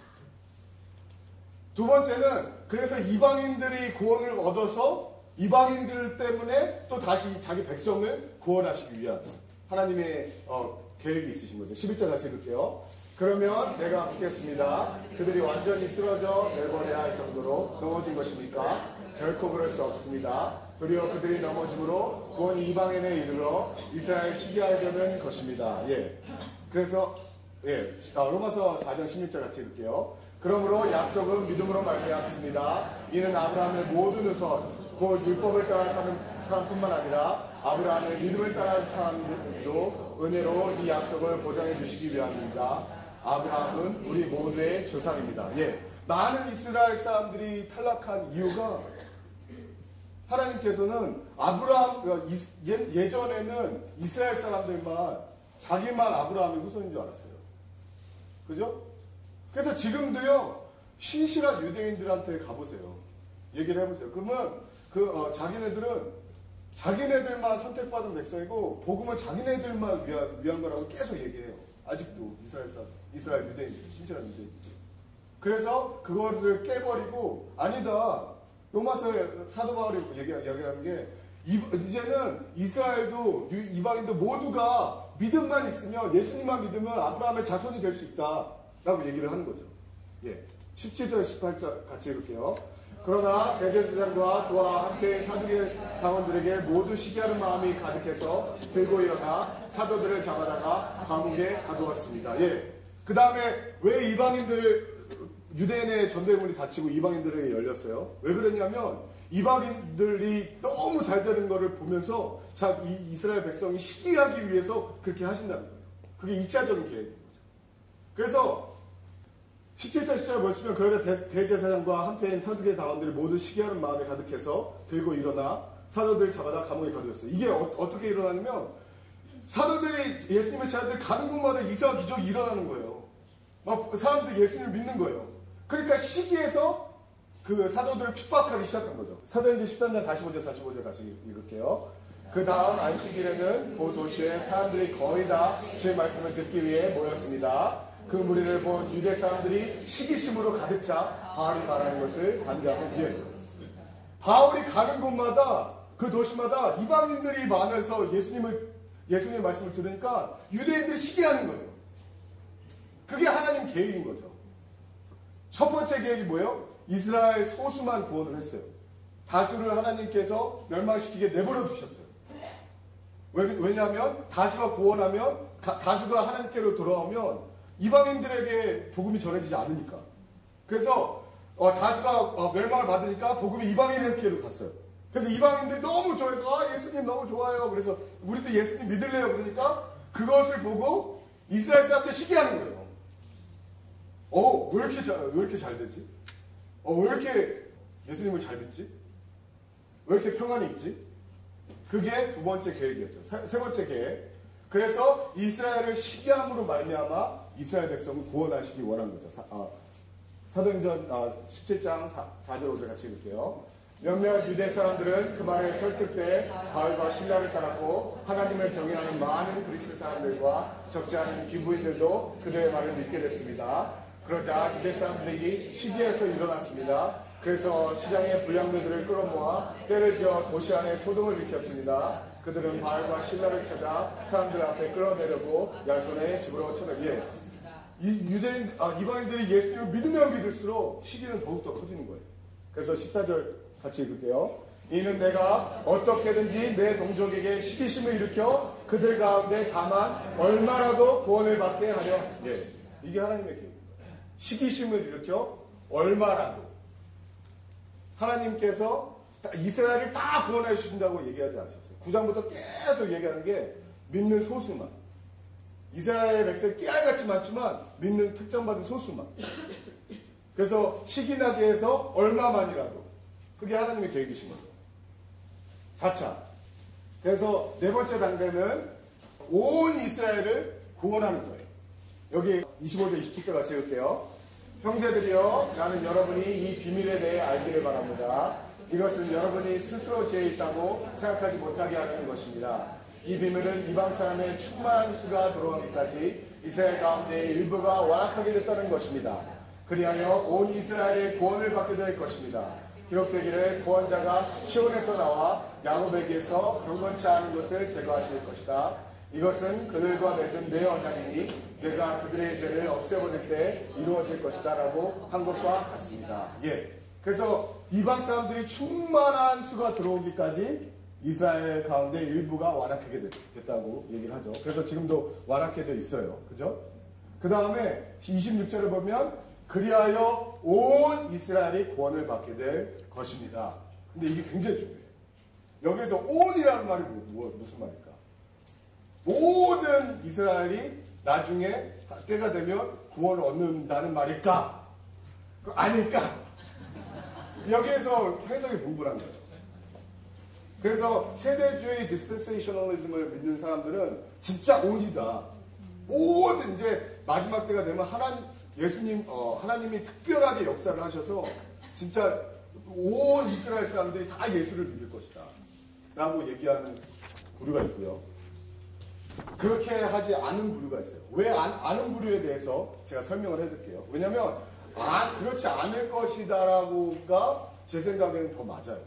두 번째는 그래서 이방인들이 구원을 얻어서 이방인들 때문에 또 다시 자기 백성을 구원하시기 위한 하나님의 계획이 있으신 거죠. 11절 다시 읽을게요. 그러면 내가 묻겠습니다. 그들이 완전히 쓰러져 내버려야 할 정도로 넘어진 것입니까? 결코 그럴 수 없습니다. 도리어 그들이 넘어짐으로 구원이 이방인에 이르러 이스라엘 시기하게 되는 것입니다. 예. 그래서 로마서 4장 16절 같이 읽을게요. 그러므로 약속은 믿음으로 말미암습니다. 이는 아브라함의 모든 의선 곧 율법을 따라 사는 사람뿐만 아니라 아브라함의 믿음을 따라 사람들도 은혜로 이 약속을 보장해 주시기 위함입니다. 아브라함은 우리 모두의 조상입니다. 예. 많은 이스라엘 사람들이 탈락한 이유가 하나님께서는 예전에는 이스라엘 사람들만 자기만 아브라함의 후손인 줄 알았어요. 그죠? 그래서 지금도요, 신실한 유대인들한테 가보세요. 얘기를 해보세요. 그러면 자기네들만 선택받은 백성이고 복음은 자기네들만 위한 거라고 계속 얘기해요. 아직도 이스라엘 유대인들, 신실한 유대인들. 그래서 그것을 깨버리고 아니다. 로마서에 사도 바울이 얘기하는 게 이제는 이스라엘도 이방인도 모두가 믿음만 있으면 예수님만 믿으면 아브라함의 자손이 될 수 있다라고 얘기를 하는 거죠. 예. 17절 18절 같이 읽을게요. 그러나 대제사장과 그와 함께 사두개 당원들에게 모두 시기하는 마음이 가득해서 들고 일어나 사도들을 잡아다가 감옥에 가두었습니다. 예. 그 다음에 왜 유대인의 전대문이 닫히고 이방인들에게 열렸어요? 왜 그랬냐면 이방인들이 너무 잘 되는 것을 보면서 이 이스라엘 백성이 시기하기 위해서 그렇게 하신다는 거예요. 그게 2차적인 계획인 거죠. 그래서 17절 시절을 보시면 그러자 대제사장과 한패인 사두개 당원들이 모두 시기하는 마음에 가득해서 들고 일어나 사도들을 잡아다 감옥에 가두었어요. 이게 어떻게 일어나냐면 사도들이 예수님의 제자들 가는 곳마다 이사와 기적이 일어나는 거예요. 막 사람들이 예수님을 믿는 거예요. 그러니까 시기에서 그 사도들을 핍박하기 시작한 거죠. 사도행전 13장 45절 같이 읽을게요. 그 다음 안식일에는 그 도시에 사람들이 거의 다 주의 말씀을 듣기 위해 모였습니다. 그 무리를 본 유대 사람들이 시기심으로 가득 차 바울이 말하는 것을 반대하고 바울이 가는 곳마다 그 도시마다 이방인들이 많아서 예수님의 말씀을 들으니까 유대인들이 시기하는 거예요. 그게 하나님 계획인 거죠. 첫 번째 계획이 뭐예요? 이스라엘 소수만 구원을 했어요. 다수를 하나님께서 멸망시키게 내버려 두셨어요. 왜냐하면 다수가 구원하면 다수가 하나님께로 돌아오면 이방인들에게 복음이 전해지지 않으니까. 그래서 다수가 멸망을 받으니까 복음이 이방인에게로 갔어요. 그래서 이방인들이 너무 좋아해서 예수님 너무 좋아요. 그래서 우리도 예수님 믿을래요. 그러니까 그것을 보고 이스라엘 사람들 시기하는 거예요. 왜 이렇게 잘 되지? 왜 이렇게 예수님을 잘 믿지? 왜 이렇게 평안이 있지? 그게 두 번째 계획이었죠. 세 번째 계획. 그래서 이스라엘을 시기함으로 말미암아 이스라엘 백성을 구원하시기 원한 거죠. 사도행전 17장 4절 5절 같이 읽을게요. 몇몇 유대 사람들은 그 말에 설득돼 바울과 신라를 따랐고 하나님을 경외하는 많은 그리스 사람들과 적지 않은 기부인들도 그들의 말을 믿게 됐습니다. 그러자 유대 사람들이 시기에서 일어났습니다. 그래서 시장의 불량배들을 끌어모아 때를 지어 도시 안에 소동을 일으켰습니다. 그들은 바울과 신라를 찾아 사람들 앞에 끌어내려고 야손의 집으로 이방인들이 예수님을 믿으면 믿을수록 시기는 더욱더 커지는 거예요. 그래서 14절 같이 읽을게요. 이는 내가 어떻게든지 내 동족에게 시기심을 일으켜 그들 가운데 다만 얼마라도 구원을 받게 하려. 이게 하나님의 계획입니다. 시기심을 일으켜 얼마라도. 하나님께서 이스라엘을 다 구원해 주신다고 얘기하지 않으셨어요. 9장부터 계속 얘기하는 게 믿는 소수만. 이스라엘 백성이 깨알같이 많지만 믿는 특정받은 소수만. 그래서 시기나게 해서 얼마만이라도. 그게 하나님의 계획이신 거죠. 4차. 그래서 네 번째 단계는 온 이스라엘을 구원하는 거예요. 여기 25절 27절 같이 읽을게요. 형제들이여 나는 여러분이 이 비밀에 대해 알기를 바랍니다. 이것은 여러분이 스스로 죄에 있다고 생각하지 못하게 하려는 것입니다. 이 비밀은 이방 사람의 충만한 수가 들어가기까지 이스라엘 가운데 일부가 완악하게 됐다는 것입니다. 그리하여 온 이스라엘의 구원을 받게 될 것입니다. 기록되기를 구원자가 시온에서 나와 야곱에게서 경건치 않은 것을 제거하실 것이다. 이것은 그들과 맺은 내 언약이니 내가 그들의 죄를 없애버릴 때 이루어질 것이다 라고 한 것과 같습니다. 예. 그래서 이방 사람들이 충만한 수가 들어오기까지 이스라엘 가운데 일부가 완악하게 됐다고 얘기를 하죠. 그래서 지금도 완악해져 있어요. 그죠? 그 다음에 26절을 보면 그리하여 온 이스라엘이 구원을 받게 될 것입니다. 근데 이게 굉장히 중요해요. 여기서 온이라는 말이 무슨 말일까? 모든 이스라엘이 나중에 때가 되면 구원을 얻는다는 말일까? 아닐까? 여기에서 해석이 분분한 거예요. 그래서 세대주의 디스펜세이셔널리즘을 믿는 사람들은 진짜 온이다. 모든 이제 마지막 때가 되면 하나님이 특별하게 역사를 하셔서 진짜 온 이스라엘 사람들이 다 예수를 믿을 것이다. 라고 얘기하는 부류가 있고요. 그렇게 하지 않은 부류가 있어요. 왜 아는 부류에 대해서 제가 설명을 해드릴게요. 왜냐면 그렇지 않을 것이다라고가 제 생각에는 더 맞아요.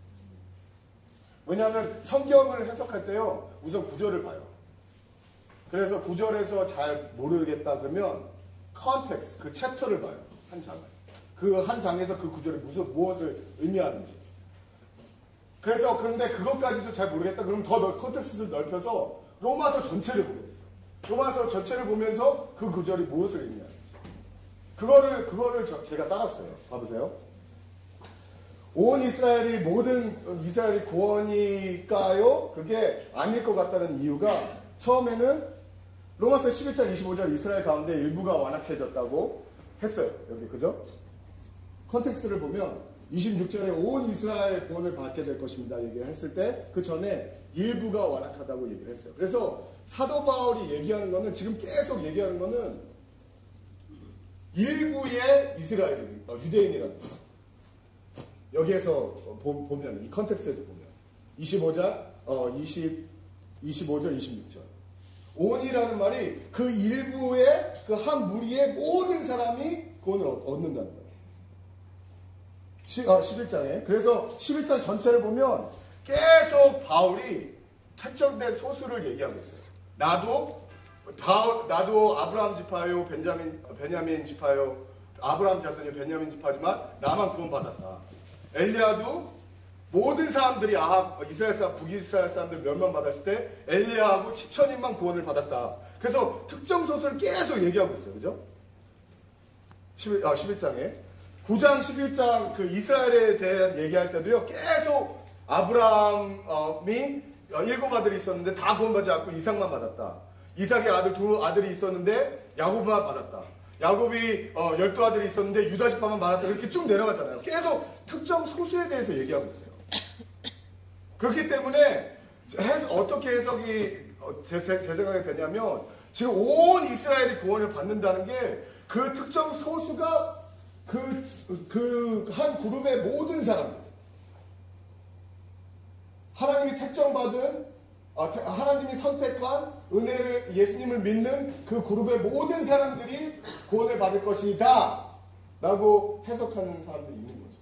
왜냐하면 성경을 해석할 때요, 우선 구절을 봐요. 그래서 구절에서 잘 모르겠다 그러면 컨텍스트, 그 챕터를 봐요. 한 장을. 그 한 장에서 그 구절이 무엇을 의미하는지. 그런데 그것까지도 잘 모르겠다 그러면 더 컨텍스트를 넓혀서 로마서 전체를 보게 돼요. 로마서 전체를 보면서 그 구절이 무엇을 의미하는지. 그거를 제가 따랐어요. 봐보세요. 온 이스라엘이 모든 이스라엘이 구원일까요? 그게 아닐 것 같다는 이유가 처음에는 로마서 11장 25절 이스라엘 가운데 일부가 완악해졌다고 했어요. 여기 그죠? 컨텍스트를 보면 26절에 온 이스라엘 구원을 받게 될 것입니다. 얘기를 했을 때 그 전에 일부가 완악하다고 얘기를 했어요. 그래서 사도 바울이 얘기하는 거는 지금 계속 얘기하는 거는 일부의 이스라엘, 유대인이라는 거예요. 여기에서 보면, 이 컨텍스트에서 보면 25절, 26절 온이라는 말이 그 일부의 그 한 무리의 모든 사람이 구원을 얻는다는 거예요. 11장에. 그래서 11장 전체를 보면 계속 바울이 특정된 소수를 얘기하고 있어요. 나도 아브라함 지파요, 베냐민 지파요, 아브라함 자손이 베냐민 지파지만 나만 구원받았다. 엘리야도 모든 사람들이 북이스라엘 사람들 멸망받았을 때 엘리야하고 7천인만 구원을 받았다. 그래서 특정 소수를 계속 얘기하고 있어요. 그죠? 11장에. 9장, 11장 그 이스라엘에 대한 얘기할 때도요, 계속 아브라함이 7 아들이 있었는데 다 구원받지 않고 이삭만 받았다. 이삭의 아들 2 아들이 있었는데 야곱만 받았다. 야곱이 12아들이 있었는데 유다 지파만 받았다. 이렇게 쭉 내려가잖아요. 계속 특정 소수에 대해서 얘기하고 있어요. 그렇기 때문에 어떻게 해석이 제 생각에 되냐면 지금 온 이스라엘이 구원을 받는다는 게 그 특정 소수가 그 한 그룹의 모든 사람들, 하나님이 택정받은, 하나님이 선택한 은혜를, 예수님을 믿는 그 그룹의 모든 사람들이 구원을 받을 것이다 라고 해석하는 사람들이 있는 거죠.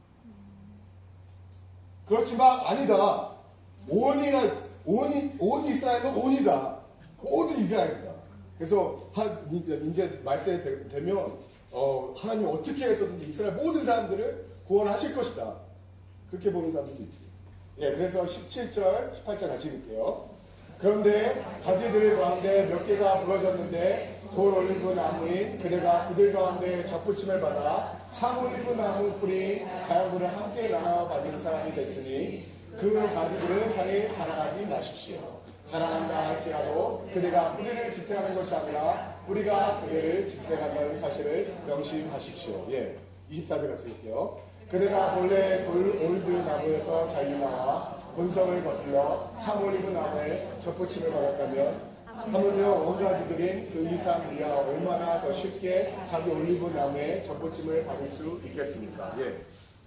그렇지만 아니다. 온 이스라엘은 온이다. 모든 이스라엘이다. 그래서 이제 말세에 되면 하나님이 어떻게 해서든지 이스라엘 모든 사람들을 구원하실 것이다. 그렇게 보는 사람들도 있고. 예, 그래서 17절, 18절 같이 읽을게요. 그런데 가지들 가운데 몇 개가 부러졌는데 돌 올리브 나무인 그대가 그들 가운데 접붙임을 받아 참 올리브 나무 뿌리 자연물을 함께 나눠 받은 사람이 됐으니 그 가지들을 향해 자랑하지 마십시오. 자랑한다 할지라도 그대가 뿌리를 지탱하는 것이 아니라 뿌리가 그대를 지탱한다는 사실을 명심하십시오. 예, 24절 같이 읽을게요. 그대가 본래 올리브 나무에서 잘리 나와 본성을 거슬러 참 올리브 나무에 접붙임을 받았다면 하물며 원가지들인 그 이상 이하 얼마나 더 쉽게 자기 올리브 나무의 접붙임을 받을 수 있겠습니까? 예.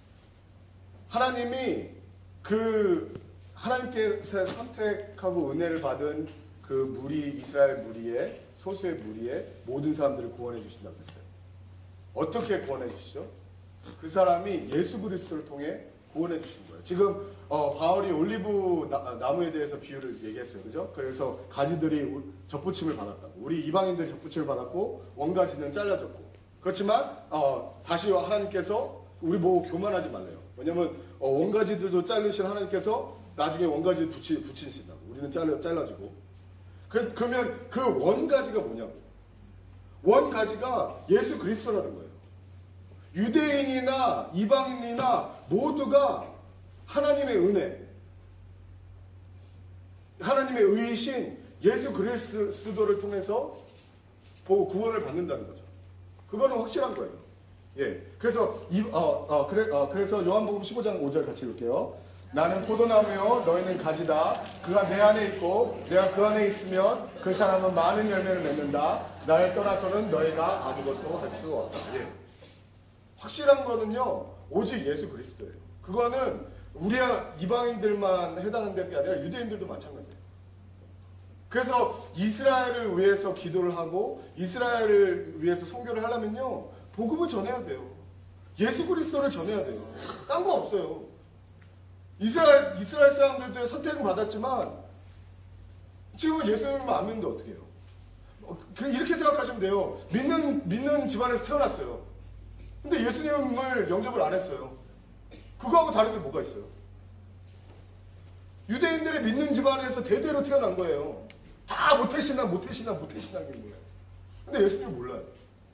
하나님이 하나님께서 선택하고 은혜를 받은 그 무리, 이스라엘 무리의, 소수의 무리의 모든 사람들을 구원해 주신다고 했어요. 어떻게 구원해 주시죠? 그 사람이 예수 그리스도를 통해 구원해 주신 거예요. 지금 바울이 올리브 나무에 대해서 비유를 얘기했어요. 그죠? 그래서 가지들이 접붙임을 받았다고. 우리 이방인들 접붙임을 받았고 원가지는 잘라졌고. 그렇지만 다시 하나님께서 우리 보고 교만하지 말래요. 왜냐면 원가지들도 자르신 하나님께서 나중에 원가지 붙이신다고. 우리는 잘라지고. 그러면 그 원가지가 뭐냐고. 원가지가 예수 그리스도라는 거예요. 유대인이나 이방인이나 모두가 하나님의 은혜, 하나님의 의이신 예수 그리스도를 통해서 구원을 받는다는 거죠. 그거는 확실한 거예요. 예. 그래서 그래서 요한복음 15장 5절 같이 읽을게요. 나는 포도나무요 너희는 가지다. 그가 내 안에 있고 내가 그 안에 있으면 그 사람은 많은 열매를 맺는다. 나를 떠나서는 너희가 아무것도 할 수 없다. 예. 확실한 거는요 오직 예수 그리스도예요. 그거는 우리가 이방인들만 해당하는 게 아니라 유대인들도 마찬가지예요. 그래서 이스라엘을 위해서 기도를 하고 이스라엘을 위해서 선교를 하려면요 복음을 전해야 돼요. 예수 그리스도를 전해야 돼요. 딴 거 없어요. 이스라엘 사람들도 선택은 받았지만 지금은 예수님을 안 믿는데 어떻게 해요? 이렇게 생각하시면 돼요. 믿는 집안에서 태어났어요. 근데 예수님을 영접을 안 했어요. 그거하고 다른 게 뭐가 있어요? 유대인들이 믿는 집안에서 대대로 태어난 거예요. 다 모태신앙인 거예요. 근데 예수님을 몰라요.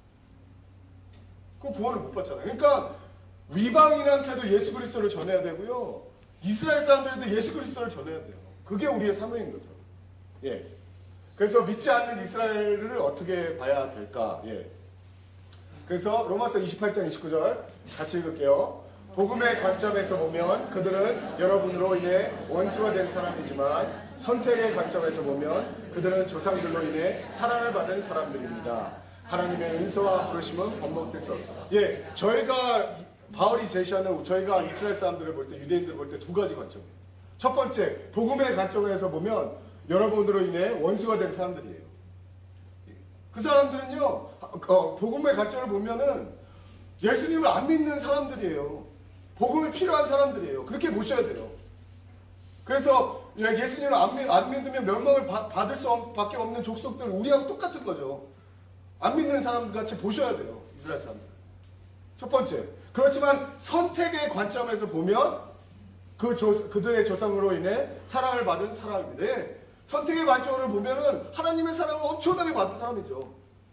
그럼 구원을 못 받잖아요. 그러니까 위방인한테도 예수 그리스도를 전해야 되고요. 이스라엘 사람들한테 예수 그리스도를 전해야 돼요. 그게 우리의 사명인 거죠. 예. 그래서 믿지 않는 이스라엘을 어떻게 봐야 될까? 예. 그래서 로마서 28장 29절 같이 읽을게요. 복음의 관점에서 보면 그들은 여러분으로 인해 원수가 된 사람이지만 선택의 관점에서 보면 그들은 조상들로 인해 사랑을 받은 사람들입니다. 하나님의 은혜와 부르심은 번복될 수 없다. 예, 바울이 제시하는 저희가 이스라엘 사람들을 볼 때, 유대인들을 볼 때 두 가지 관점이에요. 첫 번째, 복음의 관점에서 보면 여러분으로 인해 원수가 된 사람들이에요. 그 사람들은요, 복음의 관점을 보면은 예수님을 안 믿는 사람들이에요. 복음이 필요한 사람들이에요. 그렇게 보셔야 돼요. 그래서 예수님을 안 믿으면 멸망을 받을 수밖에 없는 족속들 우리하고 똑같은 거죠. 안 믿는 사람 같이 보셔야 돼요. 이스라엘 사람들. 첫 번째. 그렇지만 선택의 관점에서 보면 그들의 조상으로 인해 사랑을 받은 사람인데 선택의 관점으로 보면은 하나님의 사랑을 엄청나게 받은 사람이죠.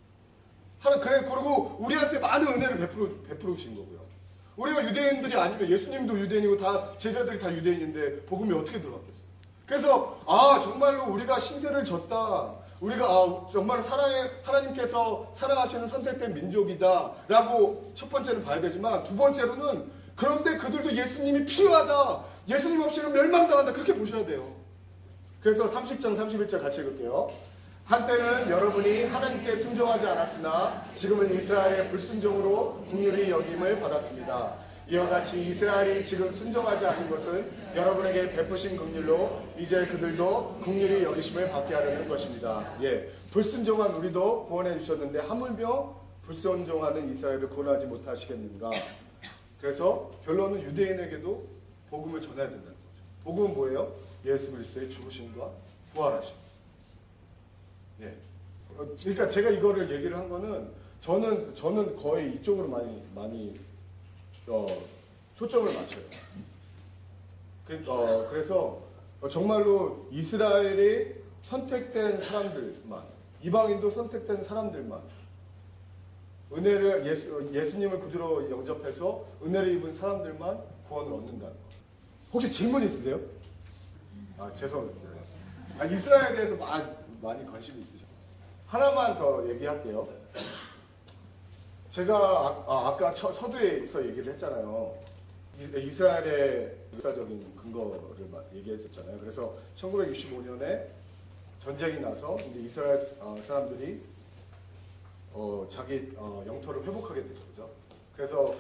그리고 우리한테 많은 은혜를 베풀어 주신 거고요. 우리가 유대인들이 아니면 예수님도 유대인이고 다 제자들이 다 유대인인데 복음이 어떻게 들어갔겠어요? 그래서 정말로 우리가 신세를 졌다. 우리가 정말 하나님께서 사랑하시는 선택된 민족이다라고 첫 번째는 봐야 되지만 두 번째로는 그런데 그들도 예수님이 필요하다. 예수님 없이는 멸망당한다. 그렇게 보셔야 돼요. 그래서 30장 31절 같이 읽을게요. 한때는 여러분이 하나님께 순종하지 않았으나 지금은 이스라엘의 불순종으로 긍휼히 여김을 받았습니다. 이와 같이 이스라엘이 지금 순종하지 않은 것은 여러분에게 베푸신 긍휼로 이제 그들도 긍휼히 여기심을 받게 하려는 것입니다. 예, 불순종한 우리도 구원해 주셨는데 하물며 불순종하는 이스라엘을 구원하지 못하시겠는가? 그래서 결론은 유대인에게도 복음을 전해야 된다는 거죠. 복음은 뭐예요? 예수 그리스도의 죽으심과 부활하심. 예. 그러니까 제가 이거를 얘기를 한 거는 저는 거의 이쪽으로 많이 초점을 맞춰요. 그래서 정말로 이스라엘이 선택된 사람들만, 이방인도 선택된 사람들만 은혜를 예수님을 구주로 영접해서 은혜를 입은 사람들만 구원을 얻는다는 거. 혹시 질문 있으세요? 죄송합니다. 이스라엘에 대해서 많이 관심이 있으셔. 하나만 더 얘기할게요. 제가 아까 서두에서 얘기를 했잖아요. 이스라엘의 역사적인 근거를 얘기했었잖아요. 그래서 1965년에 전쟁이 나서 이제 이스라엘 사람들이 자기 영토를 회복하게 되죠. 그죠? 그래서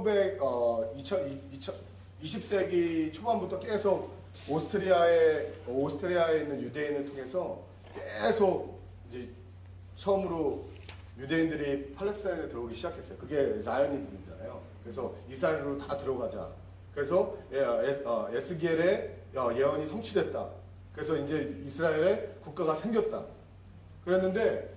20세기 초반부터 계속 오스트리아에 있는 유대인을 통해서 계속 이제 처음으로 유대인들이 팔레스타인에 들어오기 시작했어요. 그게 자이오니즘이잖아요. 그래서 이스라엘로 다 들어가자. 그래서 에스겔의 예언이 성취됐다. 그래서 이제 이스라엘의 국가가 생겼다. 그랬는데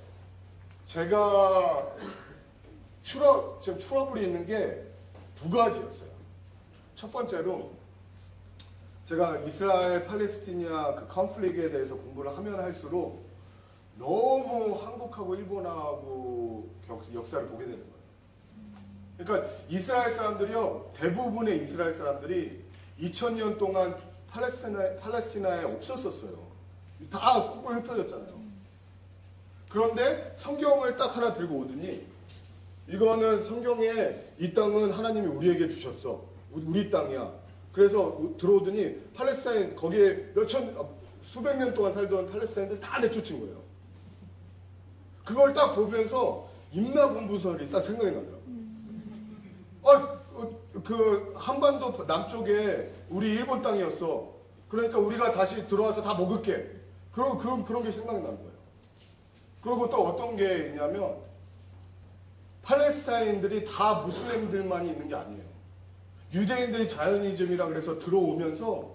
제가 지금 트러블이 있는 게 두 가지였어요. 첫 번째로 제가 이스라엘 팔레스티니아 그 컨플릭트에 대해서 공부를 하면 할수록 너무 한국하고 일본하고 역사를 보게 되는 거예요. 그러니까 이스라엘 사람들이요, 대부분의 이스라엘 사람들이 2000년 동안 팔레스티나에 없었었어요. 다 꿀꿀 흩어졌잖아요. 그런데 성경을 딱 하나 들고 오더니 이거는 성경에 이 땅은 하나님이 우리에게 주셨어. 우리 땅이야. 그래서 들어오더니 팔레스타인 거기에 수백 년 동안 살던 팔레스타인들 다 내쫓은 거예요. 그걸 딱 보면서 임나공부설이 딱 생각이 나더라고요. 그 한반도 남쪽에 우리 일본 땅이었어. 그러니까 우리가 다시 들어와서 다 먹을게. 그런 게 생각이 나는 거예요. 그리고 또 어떤 게 있냐면 팔레스타인들이 다 무슬림들만이 있는 게 아니에요. 유대인들이 자이오니즘이라 그래서 들어오면서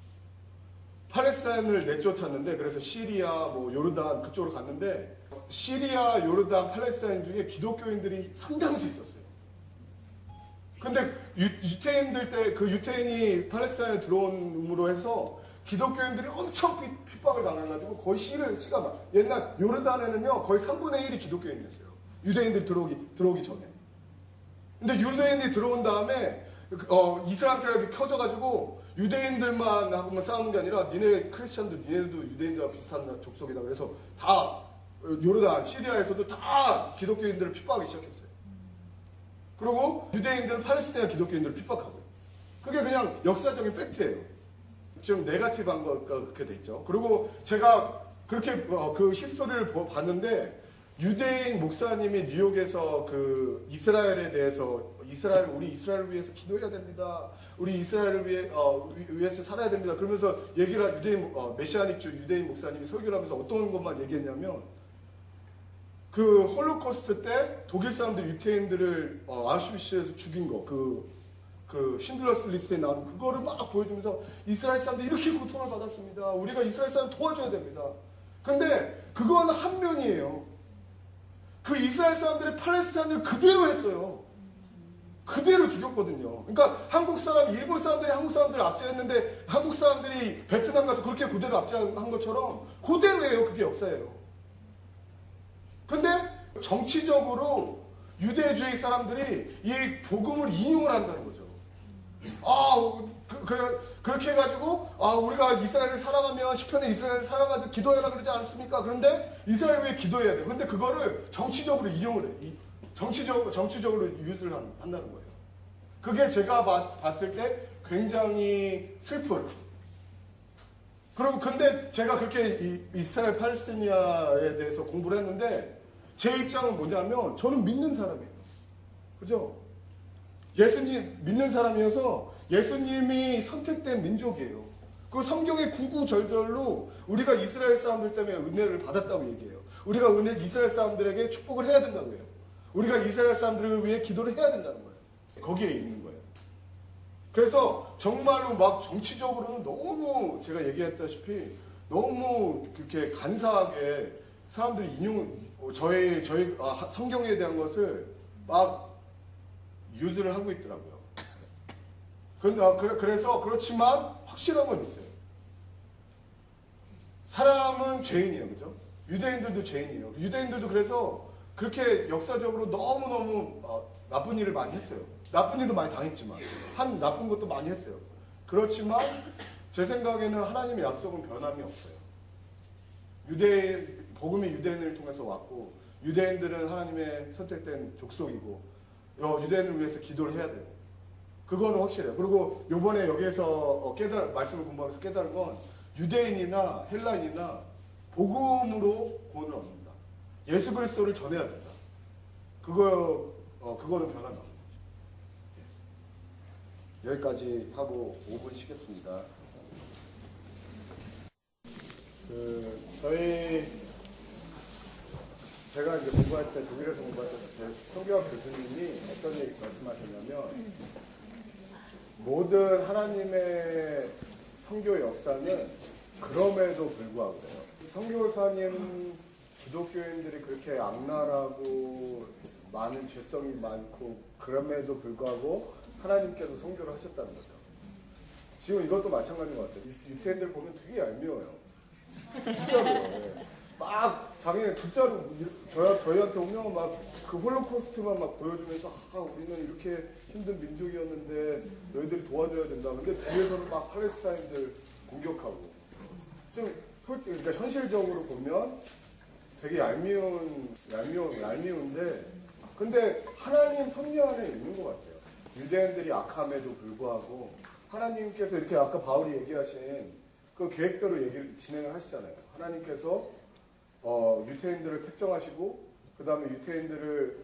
팔레스타인을 내쫓았는데, 그래서 시리아, 요르단 그쪽으로 갔는데 시리아, 요르단, 팔레스타인 중에 기독교인들이 상당수 있었어요. 근데 유태인들 때 그 유태인이 팔레스타인에 들어옴으로 해서 기독교인들이 엄청 핍박을 당해가지고 거의 씨가 막 옛날 요르단에는요 거의 3분의 1이 기독교인이었어요. 유대인들이 들어오기 전에. 근데 유대인이 들어온 다음에 이슬람 세력이 켜져가지고 유대인들만 하고만 싸우는 게 아니라 니네 크리스천들 니네도 유대인들과 비슷한 족속이다. 그래서 다 요르단, 시리아에서도 다 기독교인들을 핍박하기 시작했어요. 그리고 유대인들은 팔레스타인 기독교인들을 핍박하고요. 그게 그냥 역사적인 팩트예요. 좀 네거티브한 거가 그렇게 돼 있죠. 그리고 제가 그렇게 그 히스토리를 봤는데 유대인 목사님이 뉴욕에서 그 이스라엘에 대해서 우리 이스라엘을 위해서 기도해야 됩니다. 우리 이스라엘을 위해서 살아야 됩니다. 그러면서 얘기를 한 유대인 메시아닉주 유대인 목사님이 설교를 하면서 어떤 것만 얘기했냐면 그 홀로코스트 때 독일 사람들 유태인들을 아우슈비츠에서 죽인 거 그 신들러스 리스트에 나오는 그거를 막 보여주면서 이스라엘 사람들이 이렇게 고통을 받았습니다. 우리가 이스라엘 사람 도와줘야 됩니다. 근데 그건 한 면이에요. 그 이스라엘 사람들이 팔레스타인을 그대로 했어요. 그대로 죽였거든요. 그러니까 한국 사람, 일본 사람들이 한국 사람들을 압제했는데 한국 사람들이 베트남 가서 그렇게 그대로 압제한 것처럼 그대로예요. 그게 역사예요. 근데 정치적으로 유대주의 사람들이 이 복음을 인용을 한다는 거죠. 그렇게 해가지고 우리가 이스라엘을 사랑하면 시편에 이스라엘을 사랑하듯 기도해라 그러지 않습니까? 그런데 이스라엘 위해 기도해야 돼요. 근데 그거를 정치적으로 인용을 해. 정치적으로 유즈를 한다는 거예요. 그게 제가 봤을 때 굉장히 슬픈. 그리고 근데 제가 그렇게 이스라엘 팔레스티니아에 대해서 공부를 했는데 제 입장은 뭐냐면 저는 믿는 사람이에요. 그죠? 예수님 믿는 사람이어서 예수님이 선택된 민족이에요. 그 성경의 구구절절로 우리가 이스라엘 사람들 때문에 은혜를 받았다고 얘기해요. 우리가 이스라엘 사람들에게 축복을 해야 된다고 해요. 우리가 이스라엘 사람들을 위해 기도를 해야 된다는 거예요. 거기에 있는 거예요. 그래서 정말로 막 정치적으로는 너무 제가 얘기했다시피 너무 그렇게 간사하게 사람들이 저희 성경에 대한 것을 막 유즈를 하고 있더라고요. 그래서 그렇지만 확실한 건 있어요. 사람은 죄인이에요. 그죠? 유대인들도 죄인이에요. 유대인들도 그래서 그렇게 역사적으로 너무너무 나쁜 일을 많이 했어요. 나쁜 일도 많이 당했지만 한 나쁜 것도 많이 했어요. 그렇지만 제 생각에는 하나님의 약속은 변함이 없어요. 복음이 유대인을 통해서 왔고 유대인들은 하나님의 선택된 족속이고 유대인을 위해서 기도를 해야 돼요. 그거는 확실해요. 그리고 요번에 여기에서 말씀을 공부하면서 깨달은 건 유대인이나 헬라인이나 복음으로 구원을 얻는다. 예수 그리스도를 전해야 된다. 그거는 변함이 없는 거죠. 여기까지 하고 5분 쉬겠습니다. 제가 이제 공부할 때, 독일에서 공부할 때 성경학 교수님이 어떤 얘기 말씀하셨냐면, 모든 하나님의 선교 역사는 그럼에도 불구하고 그래요. 선교사님, 기독교인들이 그렇게 악랄하고 많은 죄성이 많고 그럼에도 불구하고 하나님께서 선교를 하셨다는 거죠. 지금 이것도 마찬가지인 것 같아요. 유태인들 보면 되게 얄미워요. 진짜로. 예. 막 자기네 진짜로 저희한테 오면 막 그 홀로코스트만 막 보여주면서 우리는 이렇게 힘든 민족이었는데 너희들이 도와줘야 된다. 근데 뒤에서는 막 팔레스타인들 공격하고 좀 그러니까 현실적으로 보면 되게 얄미운데 근데 하나님 섭리 안에 있는 것 같아요. 유대인들이 악함에도 불구하고 하나님께서 이렇게 아까 바울이 얘기하신 그 계획대로 진행을 하시잖아요. 하나님께서 유태인들을 택정하시고 그 다음에 유태인들을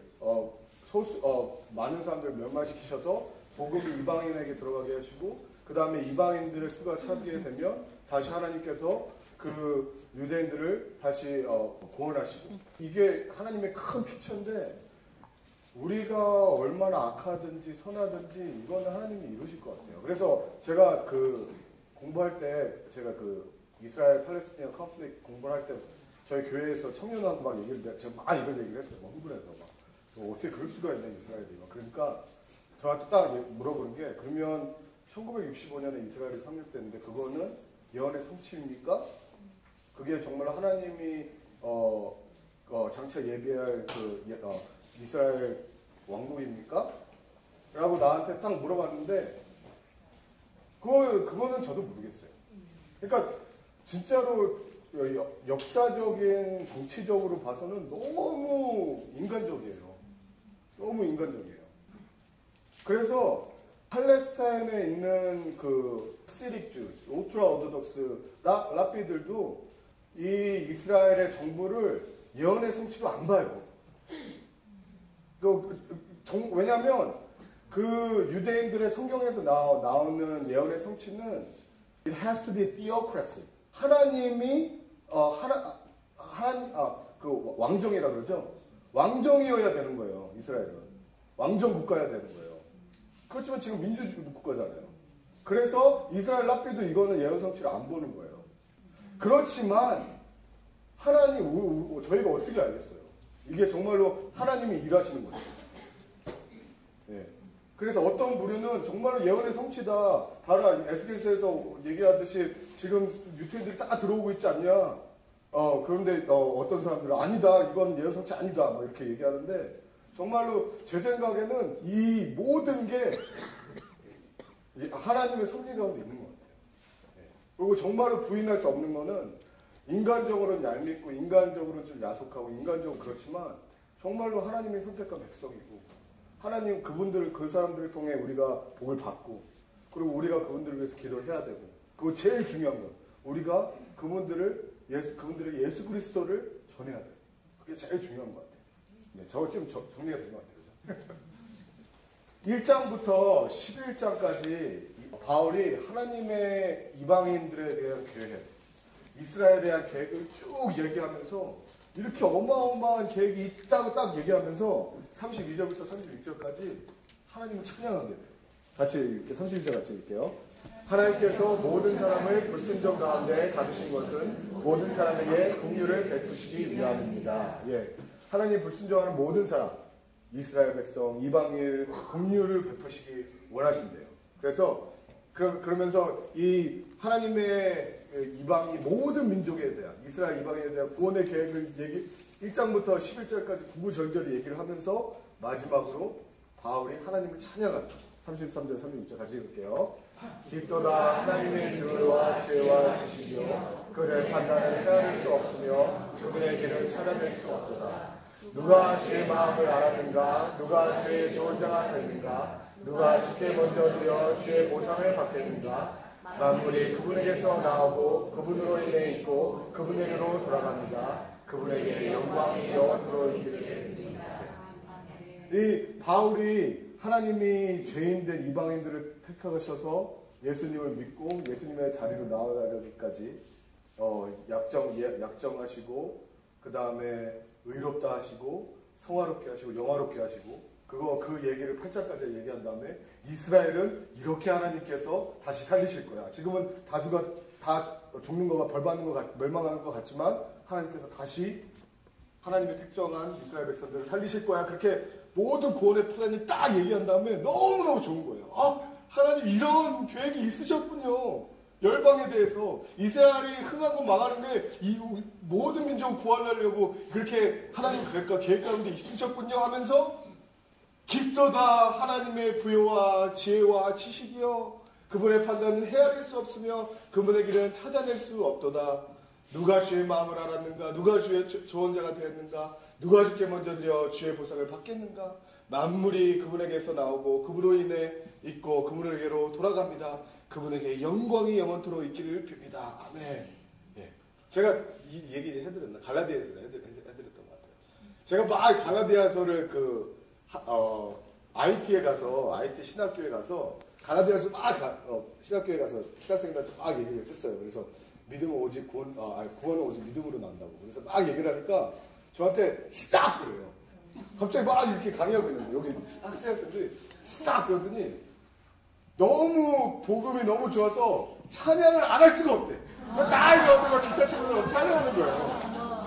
많은 사람들을 멸망시키셔서 복음이 이방인에게 들어가게 하시고 그 다음에 이방인들의 수가 차게 되면 다시 하나님께서 그 유대인들을 다시 구원하시고 이게 하나님의 큰 픽처인데 우리가 얼마나 악하든지 선하든지 이거는 하나님이 이루실 것 같아요. 그래서 제가 공부할 때 제가 이스라엘 팔레스타인 컨플릭트 공부를 할 때 저희 교회에서 청년하고 막 제가 막 이런 얘기를 했어요. 막 흥분해서 어떻게 그럴 수가 있냐 이스라엘이 막. 그러니까 저한테 딱 물어보는 게 그러면 1965년에 이스라엘이 상륙됐는데 그거는 예언의 성취입니까? 그게 정말 하나님이 장차 예비할 이스라엘 왕국입니까? 라고 나한테 딱 물어봤는데 그거는 저도 모르겠어요. 그러니까 진짜로 역사적인 정치적으로 봐서는 너무 인간적이에요. 너무 인간적이에요. 그래서 팔레스타인에 있는 시릭 주스, 울트라 오토독스 라피들도 이 이스라엘의 정부를 예언의 성취로 안 봐요. 왜냐하면 그 유대인들의 성경에서 나오는 예언의 성취는 it has to be theocracy. 하나님이 왕정이라 그러죠. 왕정이어야 되는 거예요. 이스라엘은 왕정 국가여야 되는 거예요. 그렇지만 지금 민주주의 국가잖아요. 그래서 이스라엘 랍비도 이거는 예언 성취를 안 보는 거예요. 그렇지만 저희가 어떻게 알겠어요? 이게 정말로 하나님이 일하시는 거죠. 네. 그래서 어떤 부류는 정말로 예언의 성취다. 봐라, 에스겔서에서 얘기하듯이 지금 유태인들이 다 들어오고 있지 않냐? 그런데 어떤 사람들은 아니다. 이건 예언 성취 아니다. 뭐 이렇게 얘기하는데 정말로 제 생각에는 이 모든 게 하나님의 섭리 가운데 있는 것 같아요. 네. 그리고 정말로 부인할 수 없는 거는 인간적으로는 얄밉고 인간적으로는 좀 야속하고 인간적으로 그렇지만 정말로 하나님이 선택한 백성이고 하나님 그 사람들을 통해 우리가 복을 받고 그리고 우리가 그분들을 위해서 기도를 해야 되고 그리고 제일 중요한 건 우리가 그분들의 예수 그리스도를 전해야 돼요. 그게 제일 중요한 것 같아요. 네, 저 지금 정리가 된 것 같아요. 1장부터 11장까지 바울이 하나님의 이방인들에 대한 계획, 이스라엘에 대한 계획을 쭉 얘기하면서 이렇게 어마어마한 계획이 있다고 딱 얘기하면서 32절부터 36절까지 하나님을 찬양하게 돼요. 같이 이렇게 31절 같이 읽게요. 하나님께서 모든 사람을 불순종 가운데 가두신 것은 모든 사람에게 긍휼을 베푸시기 위함입니다. 예, 하나님 불순종하는 모든 사람, 이스라엘 백성, 이방인 긍휼을 베푸시기 원하신대요. 그래서 그러면서 이 하나님의 이방인 모든 민족에 대한 이스라엘 이방인에 대한 구원의 계획을 1장부터 11절까지 구구절절히 얘기를 하면서 마지막으로 바울이 하나님을 찬양하죠. 33절 36절 같이 읽을게요. 깊도다 하나님의 규율과 지혜와 지식이요 그의 판단을 헤아릴 수 없으며 그분의 길을 찾아낼 수 없도다. 누가 주의 마음을 알았는가? 누가 주의 좋은 자가 됐는가? 누가 주께 먼저 드려 주의 보상을 받겠는가? 만물이 그분에게서 나오고 그분으로 인해 있고 그분에게로 돌아갑니다. 그분에게 영광이 영원토록 이르리이다. 이 바울이 하나님이 죄인된 이방인들을 택하셔서 예수님을 믿고 예수님의 자리로 나아가기까지 약정하시고 그 다음에 의롭다 하시고 성화롭게 하시고 영화롭게 하시고 그 얘기를 8장까지 얘기한 다음에 이스라엘은 이렇게 하나님께서 다시 살리실 거야. 지금은 다수가 다 죽는 거가 벌받는 거 멸망하는 것 같지만 하나님께서 다시 하나님의 특정한 이스라엘 백성들을 살리실 거야. 그렇게 모든 구원의 플랜을 딱 얘기한 다음에 너무너무 좋은 거예요. 하나님 이런 계획이 있으셨군요. 열방에 대해서 이스라엘이 흥하고 망하는 게 이 모든 민족을 구원하려고 그렇게 하나님 계획 가운데 있으셨군요 하면서 깊도다 하나님의 부여와 지혜와 지식이여 그분의 판단은 헤아릴 수 없으며 그분의 길은 찾아낼 수 없도다. 누가 주의 마음을 알았는가? 누가 주의 조언자가 되었는가? 누가 주께 먼저 드려 주의 보상을 받겠는가? 만물이 그분에게서 나오고 그분으로 인해 있고 그분에게로 돌아갑니다. 그분에게 영광이 영원토록 있기를 빕니다. 아멘. 예. 제가 이 얘기 해드렸나? 갈라디아에서 해드렸던 것 같아요. 제가 막 갈라디아서를 IT 신학교에 가서 갈라디아서 신학교에 가서 신학생들한테 막 얘기를 했어요. 그래서 믿음은 오직 구원은 오직 믿음으로 난다고. 그래서 막 얘기를 하니까 저한테 스탑 그래요. 갑자기 막 이렇게 강의하고 있는데 여기 학생들이 스탑 그러더니 너무 복음이 너무 좋아서 찬양을 안 할 수가 없대. 그래서 나 이거 막 기타 치면서 찬양하는 거예요.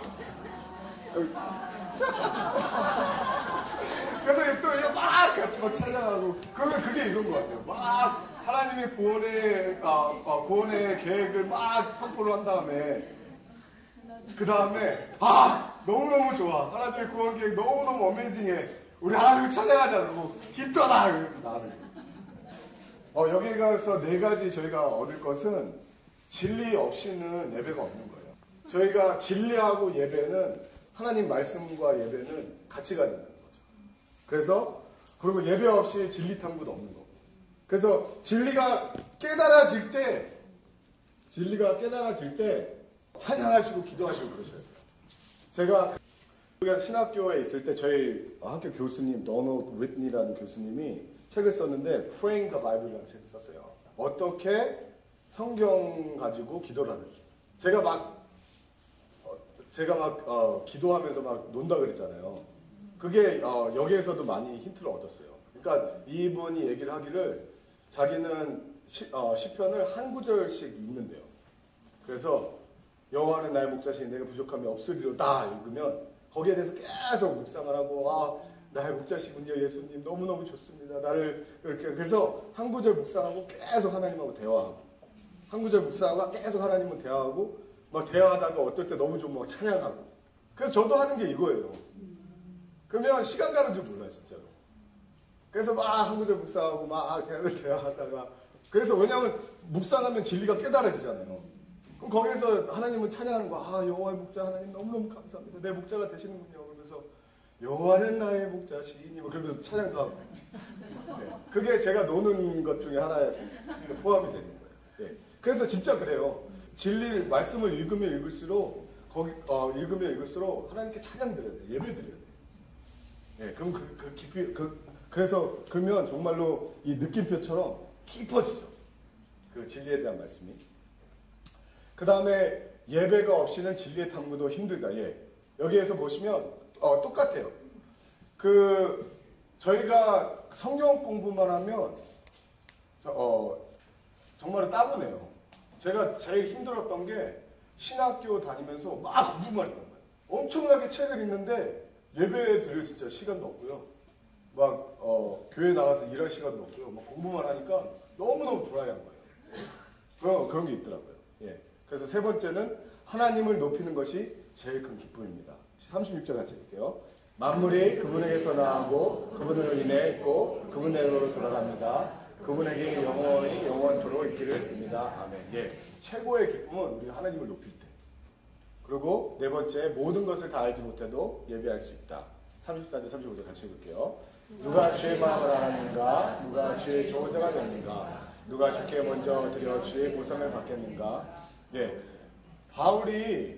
그래서 또 이거 막 같이 막 찬양하고 그게 이런 것 같아요. 막 하나님의 구원의 계획을 막 선포를 한 다음에 그 다음에 너무너무 좋아. 하나님의 구원 계획 너무너무 어메이징해. 우리 하나님을 찬양하자. 그러고 기도하라. 그래서 나는 여기 가서 4가지 저희가 얻을 것은 진리 없이는 예배가 없는 거예요. 저희가 진리하고 예배는 하나님 말씀과 예배는 같이 가야 된다는 거죠. 그래서 그리고 예배 없이 진리 탐구도 없는 거고. 그래서 진리가 깨달아질 때 찬양하시고 기도하시고 그러셔야 돼요. 제가 신학교에 있을 때 저희 학교 교수님 도널드 윗니라는 교수님이 책을 썼는데 Praying the Bible이라는 책을 썼어요. 어떻게 성경 가지고 기도를 하는지. 제가 막 기도하면서 막 논다 그랬잖아요. 그게 여기에서도 많이 힌트를 얻었어요. 그러니까 이분이 얘기를 하기를 자기는 시편을 한 구절씩 읽는데요. 그래서 여호와는 나의 목자시니 내가 부족함이 없으리로다 읽으면 거기에 대해서 계속 묵상을 하고 나의 목자시군요 예수님 너무너무 좋습니다. 나를 이렇게 그래서 한 구절 묵상하고 계속 하나님하고 대화하고 한 구절 묵상하고 계속 하나님하고 대화하고 막 대화하다가 어떨 때 너무 좀 막 찬양하고 그래서 저도 하는 게 이거예요. 그러면 시간 가는 줄 몰라요 진짜로. 그래서 막 한 구절 묵상하고 막 대화하다가 그래서 왜냐하면 묵상하면 진리가 깨달아지잖아요. 그럼 거기에서 하나님은 찬양하는 거 여호와의 목자 하나님 너무너무 감사합니다. 내 목자가 되시는군요. 그러면서 여호와는 나의 목자시니 그러면서 찬양도 하고 그게 제가 노는 것 중에 하나에 포함이 되는 거예요. 네. 그래서 진짜 그래요. 진리를 말씀을 읽으면 읽을수록 하나님께 찬양 드려야 돼요. 예배 드려야 돼요. 네. 그럼 깊이 그래서 그러면 정말로 이 느낌표처럼 깊어지죠. 그 진리에 대한 말씀이. 그 다음에 예배가 없이는 진리의 탐구도 힘들다. 여기에서 보시면 똑같아요. 저희가 성경 공부만 하면 정말 따분해요. 제가 제일 힘들었던 게 신학교 다니면서 막 공부만 했던 거예요. 엄청나게 책을 읽는데 예배 드릴 진짜 시간도 없고요. 막 교회 나가서 일할 시간도 없고요. 막 공부만 하니까 너무너무 드라이한 거예요. 그런 게 있더라고요. 그래서 세 번째는 하나님을 높이는 것이 제일 큰 기쁨입니다. 36절 같이 볼게요. 만물이 그분에게서 나오고 그분으로 인해 있고 그분에게로 돌아갑니다. 그분에게 영원토록 있기를 빕니다. 아멘. 최고의 기쁨은 우리가 하나님을 높일 때. 그리고 네 번째, 모든 것을 다 알지 못해도 예배할 수 있다. 34절, 35절 같이 볼게요. 누가 주의 마음을 알았는가? 누가 주의 조언자가 됐는가? 누가 주께 먼저 드려 주의 보상을 받겠는가? 예, 바울이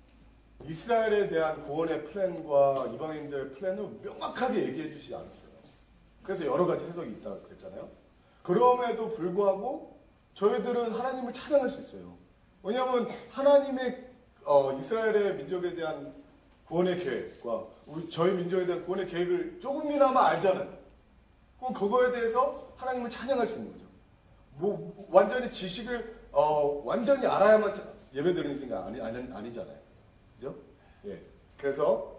이스라엘에 대한 구원의 플랜과 이방인들의 플랜을 명확하게 얘기해 주시지 않았어요. 그래서 여러 가지 해석이 있다고 그랬잖아요. 그럼에도 불구하고 저희들은 하나님을 찬양할 수 있어요. 왜냐하면 하나님의 이스라엘의 민족에 대한 구원의 계획과 저희 민족에 대한 구원의 계획을 조금이나마 알잖아요. 그럼 그거에 대해서 하나님을 찬양할 수 있는 거죠. 뭐 완전히 지식을 완전히 알아야만 예배드리는 생각 아니잖아요. 그죠? 예. 그래서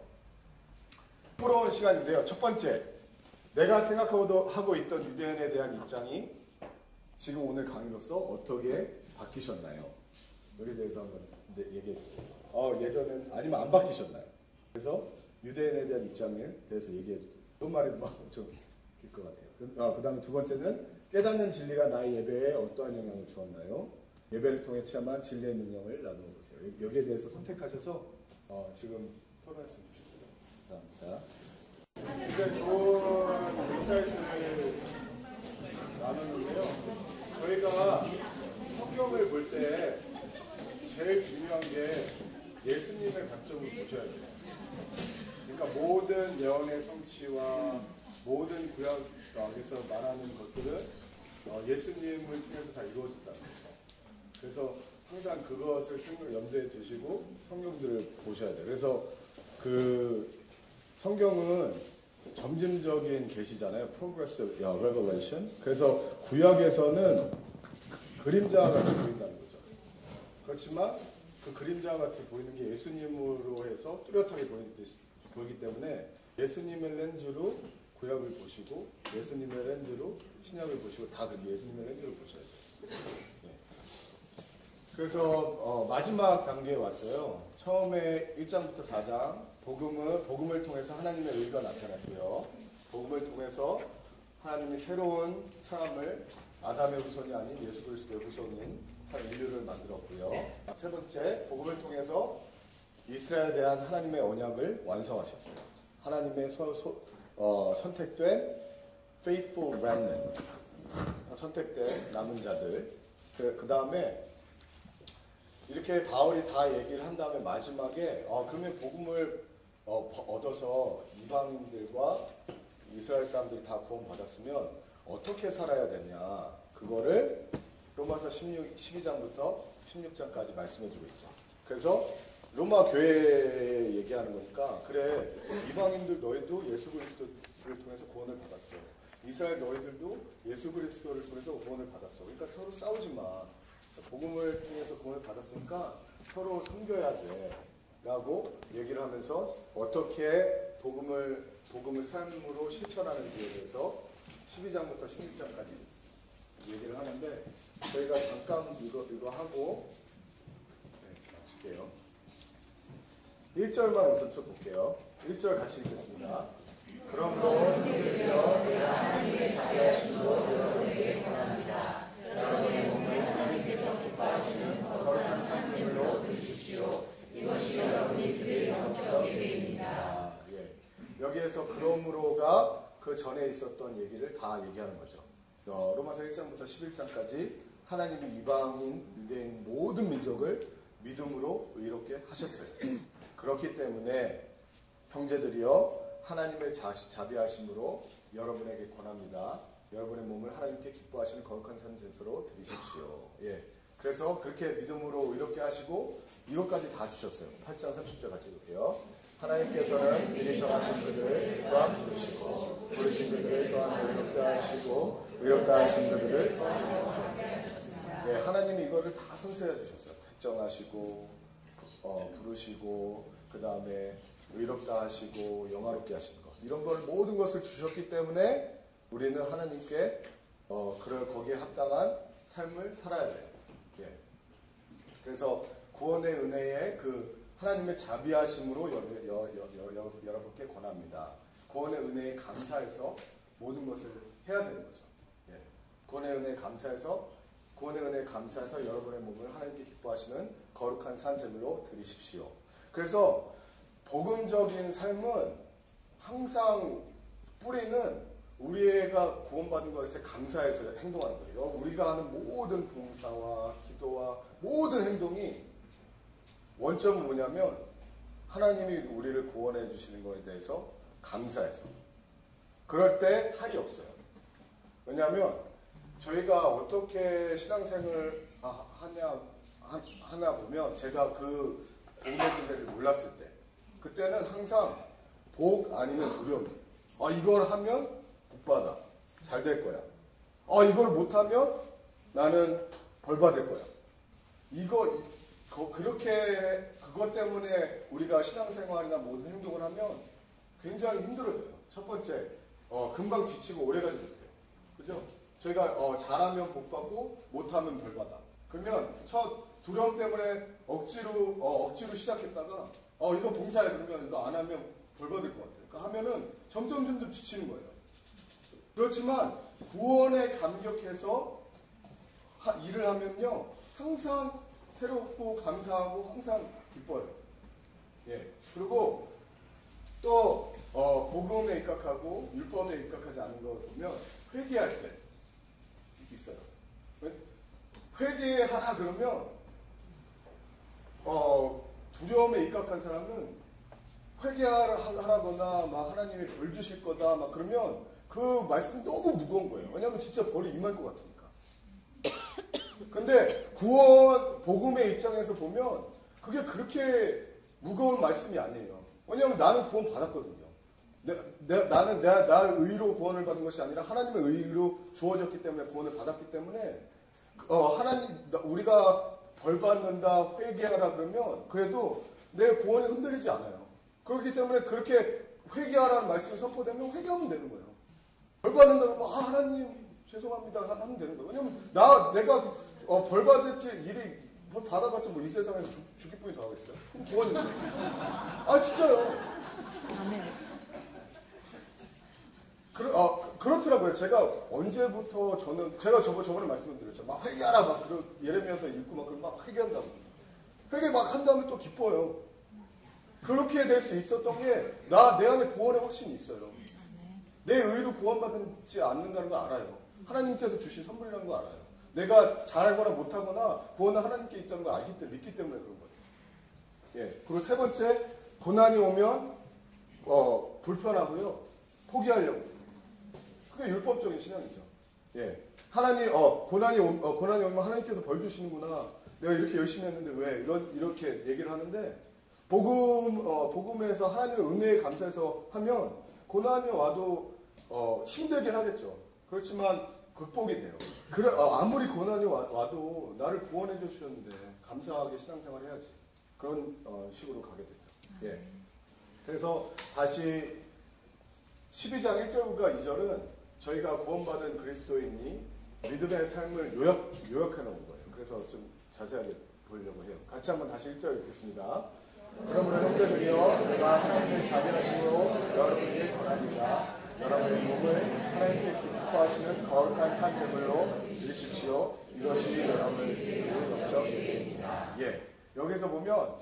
부러운 시간인데요. 첫 번째, 내가 하고 있던 유대인에 대한 입장이 지금 오늘 강의로서 어떻게 바뀌셨나요? 여기에 대해서 한번 얘기해 주세요. 예전엔 아니면 안 바뀌셨나요? 그래서 유대인에 대한 입장에 대해서 얘기해 주세요. 그런 말이 좀 길 것 같아요. 그 다음에 두 번째는 깨닫는 진리가 나의 예배에 어떠한 영향을 주었나요? 예배를 통해 체험한 진리의 능력을 나누어 보세요. 여기에 대해서 선택하셔서 지금 토론했으면 좋겠습니다. 감사합니다. 굉장히 좋은 인사이트를 나누는데요. 저희가 성경을 볼 때 제일 중요한 게 예수님의 관점을 보셔야 돼요. 그러니까 모든 예언의 성취와 모든 구약에서 말하는 것들은 예수님을 통해서 다 이루어졌다는 거죠. 그래서 항상 그것을 염두에 두시고 성경들을 보셔야 돼요. 그래서 그 성경은 점진적인 계시잖아요. Progressive Revelation. 그래서 구약에서는 그림자와 같이 보인다는 거죠. 그렇지만 그 그림자와 같이 보이는 게 예수님으로 해서 뚜렷하게 보이기 때문에 예수님의 렌즈로 구약을 보시고 예수님의 렌즈로 신약을 보시고 다 그 예수님의 렌즈로 보셔야 돼요. 네. 그래서 마지막 단계에 왔어요. 처음에 1장부터 4장 복음을 통해서 하나님의 의가 나타났고요. 복음을 통해서 하나님이 새로운 사람을 아담의 후손이 아닌 예수 그리스도의 후손인 인류를 만들었고요. 세 번째, 복음을 통해서 이스라엘에 대한 하나님의 언약을 완성하셨어요. 하나님의 선택된 faithful remnant, 선택된 남은 자들. 그 다음에 이렇게 바울이 다 얘기를 한 다음에 마지막에 그러면 복음을 얻어서 이방인들과 이스라엘 사람들이 다 구원받았으면 어떻게 살아야 되냐, 그거를 로마서 12장부터 16장까지 말씀해주고 있죠. 그래서 로마 교회 얘기하는 거니까, 그래, 이방인들 너희도 예수 그리스도를 통해서 구원을 받았어. 이스라엘 너희들도 예수 그리스도를 통해서 구원을 받았어. 그러니까 서로 싸우지 마. 복음을 통해서 구원을 받았으니까 서로 섬겨야 돼. 라고 얘기를 하면서 어떻게 복음을 삶으로 실천하는지에 대해서 12장부터 16장까지 얘기를 하는데, 저희가 잠깐 이거 하고 마칠게요. 1절만 우선 좀 볼게요. 1절 같이 읽겠습니다. 그러므로 너희들여 내가 하나님의 자비하심으로 여러분에게 권합니다. 여러분의 몸을 하나님께서 기뻐하시는 거룩한 산물로 드리십시오. 이것이 여러분이 드릴 영적 예배입니다. 여기에서 그러므로가 그 전에 있었던 얘기를 다 얘기하는 거죠. 로마서 1장부터 11장까지 하나님이 이방인, 유대인 모든 민족을 믿음으로 의롭게 하셨어요. 그렇기 때문에 형제들이여 하나님의 자비하심으로 여러분에게 권합니다. 여러분의 몸을 하나님께 기뻐하시는 거룩한 산제사로 드리십시오. 그래서 그렇게 믿음으로 의롭게 하시고 이것까지 다 주셨어요. 8장 30절 같이 볼게요. 하나님께서는 미리 정하신 그들을 또한 부르시고 부르신 그들을 또한 의롭다 하시고 의롭다 하신 그들을 하나님이 이거를 다 선서해 주셨어요. 특정하시고 부르시고 그 다음에 의롭다 하시고 영화롭게 하시는 것, 이런 걸 모든 것을 주셨기 때문에 우리는 하나님께 거기에 합당한 삶을 살아야 돼요. 그래서 구원의 은혜에 그 하나님의 자비하심으로 여러분께 권합니다. 구원의 은혜에 감사해서 모든 것을 해야 되는 거죠. 구원의 은혜에 감사해서 여러분의 몸을 하나님께 기뻐하시는 거룩한 산 제물로 드리십시오. 그래서 복음적인 삶은 항상 뿌리는 우리가 구원받은 것에 감사해서 행동하는 거예요. 우리가 하는 모든 봉사와 기도와 모든 행동이 원점은 뭐냐면 하나님이 우리를 구원해 주시는 것에 대해서 감사해서. 그럴 때 탈이 없어요. 왜냐하면 저희가 어떻게 신앙생활을 하나 보면 제가 그 복음의 진리를 몰랐을 때 그때는 항상 복 아니면 두려움. 이걸 하면 복받아. 잘 될 거야. 이걸 못하면 나는 벌 받을 거야. 그것 때문에 우리가 신앙생활이나 모든 행동을 하면 굉장히 힘들어져요. 첫 번째, 금방 지치고 오래가지 못해요. 그죠? 저희가 잘하면 복 받고 못하면 벌 받아. 그러면 첫 두려움 때문에 억지로 시작했다가 이거 봉사해 그러면 이거 안 하면 벌 받을 것 같아요. 그러니까 하면은 점점 지치는 거예요. 그렇지만 구원에 감격해서 일을 하면요 항상 새롭고 감사하고 항상 기뻐요. 예. 그리고 또 복음에 입각하고 율법에 입각하지 않은 걸 보면 회개할 때 있어요. 회개하라 그러면 두려움에 입각한 사람은 회개하라거나 막 하나님이 벌 주실 거다 막 그러면 그 말씀이 너무 무거운 거예요. 왜냐하면 진짜 벌이 임할 것 같으니까. 근데 구원 복음의 입장에서 보면 그게 그렇게 무거운 말씀이 아니에요. 왜냐하면 나는 구원 받았거든요. 나는 나 의로 구원을 받은 것이 아니라 하나님의 의로 주어졌기 때문에 구원을 받았기 때문에 우리가 벌 받는다 회개하라 그러면 그래도 내 구원이 흔들리지 않아요. 그렇기 때문에 그렇게 회개하라는 말씀이 선포되면 회개하면 되는 거예요. 벌 받는다고 하나님 죄송합니다 하면 되는 거예요. 왜냐면 내가 벌 받을 일이 벌 받아봤자 뭐 이 세상에서 죽일 뿐이 더 하겠어요? 그럼 구원인데. 진짜요. 아멘. 그렇더라고요. 제가 언제부터 제가 저번에 말씀드렸죠. 막 회개하라 막 예레미야서 읽고 막 그럼 막 회개한다고. 회개 막 한 다음에 또 기뻐요. 그렇게 될 수 있었던 게 내 안에 구원의 확신이 있어요. 내 의로 구원받지 않는다는 걸 알아요. 하나님께서 주신 선물이라는 걸 알아요. 내가 잘하거나 못하거나 구원은 하나님께 있다는 걸 믿기 때문에 그런 거예요. 예. 그리고 세 번째, 고난이 오면 불편하고요. 포기하려고. 그게 율법적인 신앙이죠. 예. 고난이 오면 하나님께서 벌 주시는구나. 내가 이렇게 열심히 했는데 왜 이렇게 얘기를 하는데 복음에서 하나님의 은혜에 감사해서 하면 고난이 와도 힘들긴 하겠죠. 그렇지만 극복이 돼요. 아무리 고난이 와도 나를 구원해 주셨는데 감사하게 신앙생활 해야지. 그런 식으로 가게 되죠. 예. 그래서 다시 12장 1절과 2절은 저희가 구원받은 그리스도인이 믿음의 삶을 요약해 놓은 거예요. 그래서 좀 자세하게 보려고 해요. 같이 한번 다시 1절 읽겠습니다. 그러므로 형제들이여 내가 하나님의 자비하심으로 여러분에게 권합니다. 여러분의 몸을 하나님께 기뻐하시는 거룩한 산제물로 드리십시오. 이것이 여러분의 기도의 영적입니다. 예, 여기서 보면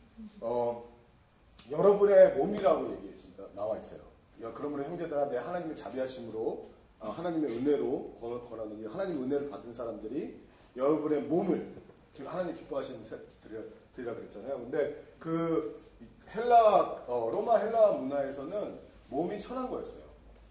여러분의 몸이라고 나와 있어요. 그러므로 형제들아 내 하나님의 자비하심으로 하나님의 은혜로 권하는 하나님의 은혜를 받은 사람들이 여러분의 몸을 하나님 기뻐하시는 드리라 그랬잖아요. 근데 그 로마 헬라 문화에서는 몸이 천한 거였어요.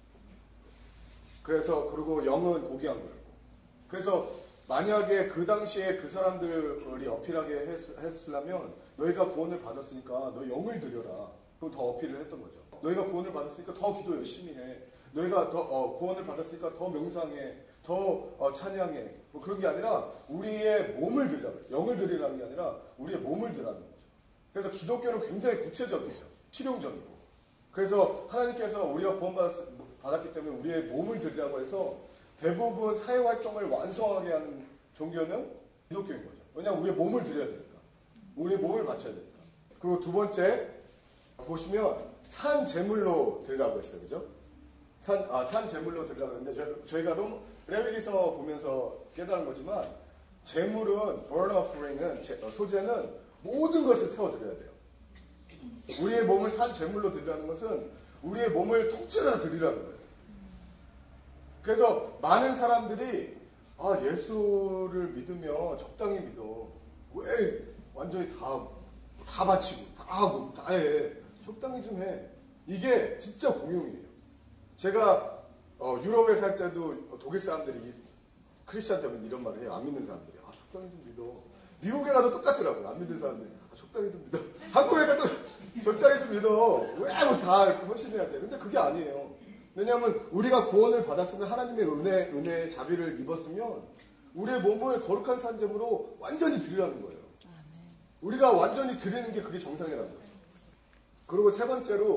그리고 영은 고귀한 거였고. 그래서 만약에 그 당시에 그 사람들이 어필하게 했으려면 너희가 구원을 받았으니까 너 영을 드려라. 그럼 더 어필을 했던 거죠. 너희가 구원을 받았으니까 더 기도 열심히 해. 너희가 더 구원을 받았으니까 더 명상해. 더 찬양해. 뭐 그런 게 아니라 우리의 몸을 드리라고 했어요. 영을 드리라는 게 아니라 우리의 몸을 드리라는 거죠. 그래서 기독교는 굉장히 구체적이에요. 실용적이고. 그래서 하나님께서 우리가 구원받았기 때문에 우리의 몸을 드리라고 해서 대부분 사회활동을 완성하게 하는 종교는 기독교인 거죠. 왜냐하면 우리의 몸을 드려야 되니까. 우리의 몸을 바쳐야 되니까. 그리고 두 번째 보시면 산 제물로 드리라고 했어요. 그죠? 산 제물로 드리라고 했는데 저희가 레위기서 보면서 깨달은 거지만 제물은 burn offering은 소재는 모든 것을 태워드려야 돼요. 우리의 몸을 산 제물로 드리라는 것은 우리의 몸을 통째로 드리라는 거예요. 그래서 많은 사람들이 예수를 믿으면 적당히 믿어. 왜 완전히 다 바치고 다 하고 다 해. 적당히 좀 해. 이게 진짜 공용이에요. 제가 유럽에 살 때도 독일 사람들이 크리스찬 때문에 이런 말을 해요. 안 믿는 사람들이. 적당히 좀 믿어. 미국에 가도 똑같더라고요. 안 믿는 사람들이. 적당히 좀 믿어. 한국에 가도 적당히 좀 믿어. 왜 뭐 다 헌신해야 돼. 근데 그게 아니에요. 왜냐하면 우리가 구원을 받았으면 하나님의 은혜, 자비를 입었으면 우리의 몸을 거룩한 산재물로 완전히 드리라는 거예요. 우리가 완전히 드리는 게 그게 정상이라는 거죠. 그리고 세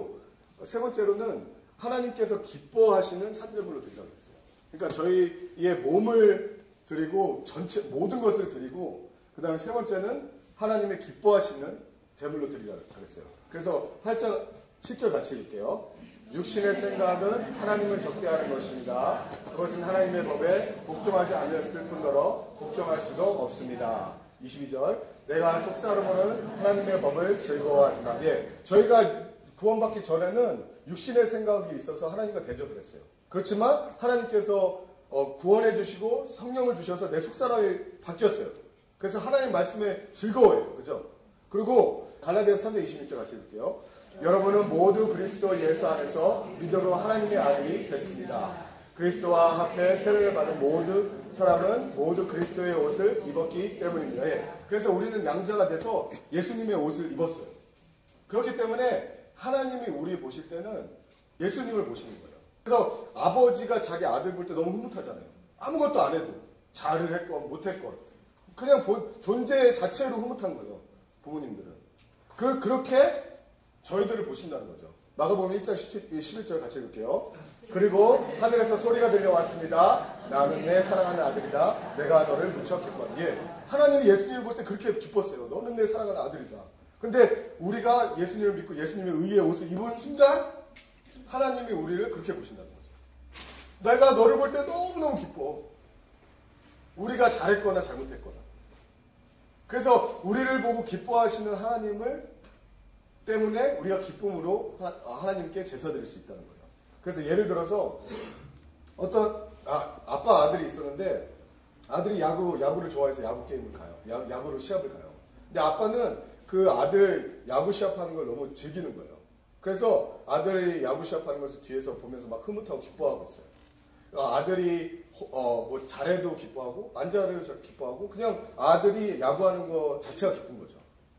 번째로는 하나님께서 기뻐하시는 산재물로 드리라고 했어요. 그러니까 저희의 몸을 드리고 모든 것을 드리고 그 다음에 세 번째는 하나님의 기뻐하시는 제물로 드리라고 했어요. 그래서 8절, 7절 같이 읽을게요. 육신의 생각은 하나님을 적대하는 것입니다. 그것은 하나님의 법에 복종하지 않았을 뿐더러 복종할 수도 없습니다. 22절. 내가 속사로는 하나님의 법을 즐거워하지만 저희가 구원받기 전에는 육신의 생각이 있어서 하나님과 대적을 했어요. 그렇지만 하나님께서 구원해 주시고 성령을 주셔서 내 속사람이 바뀌었어요. 그래서 하나님 말씀에 즐거워요. 그죠? 그리고 갈라디아서 3장 26절 같이 읽을게요. 여러분은 모두 그리스도 예수 안에서 믿음으로 하나님의 아들이 됐습니다. 그리스도와 합해 세례를 받은 모두 사람은 모두 그리스도의 옷을 입었기 때문입니다. 그래서 우리는 양자가 돼서 예수님의 옷을 입었어요. 그렇기 때문에 하나님이 우리 보실 때는 예수님을 보시는 거예요. 그래서 아버지가 자기 아들 볼 때 너무 흐뭇하잖아요. 아무것도 안 해도 잘을 했건 못했건 그냥 존재 자체로 흐뭇한 거예요. 부모님들은. 그렇게 저희들을 보신다는 거죠. 마가복음 1장 11절 같이 읽을게요. 그리고 하늘에서 소리가 들려왔습니다. 나는 내 사랑하는 아들이다. 내가 너를 무척 기뻐한다. 하나님이 예수님을 볼 때 그렇게 기뻤어요. 너는 내 사랑하는 아들이다. 근데 우리가 예수님을 믿고 예수님의 의의 옷을 입은 순간 하나님이 우리를 그렇게 보신다는 거죠. 내가 너를 볼 때 너무너무 기뻐. 우리가 잘했거나 잘못했거나. 그래서 우리를 보고 기뻐하시는 하나님을 때문에 우리가 기쁨으로 하나님께 제사 드릴 수 있다는 거예요. 그래서 예를 들어서 어떤 아빠 아들이 있었는데 아들이 야구를 좋아해서 야구 게임을 가요. 야구로 시합을 가요. 근데 아빠는 그 아들 야구 시합하는 걸 너무 즐기는 거예요. 그래서 아들이 야구 시합하는 것을 뒤에서 보면서 막 흐뭇하고 기뻐하고 있어요. 아들이 뭐 잘해도 기뻐하고 안 잘해도 기뻐하고 그냥 아들이 야구하는 거 자체가 기쁜 거죠.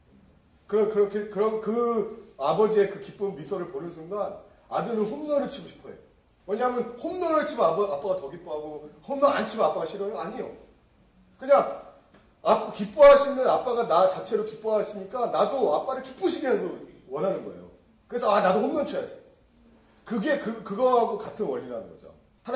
그런 그 아버지의 그 기쁜 미소를 보는 순간 아들은 홈런을 치고 싶어요. 왜냐하면 홈런을 치면 아빠가 더 기뻐하고 홈런 안 치면 아빠가 싫어요? 아니요. 그냥 기뻐하시는 아빠가 나 자체로 기뻐하시니까 나도 아빠를 기쁘시게 하고 원하는 거예요. 그래서 나도 홈런 쳐야지. 그게 그거하고 같은 원리라는 거죠.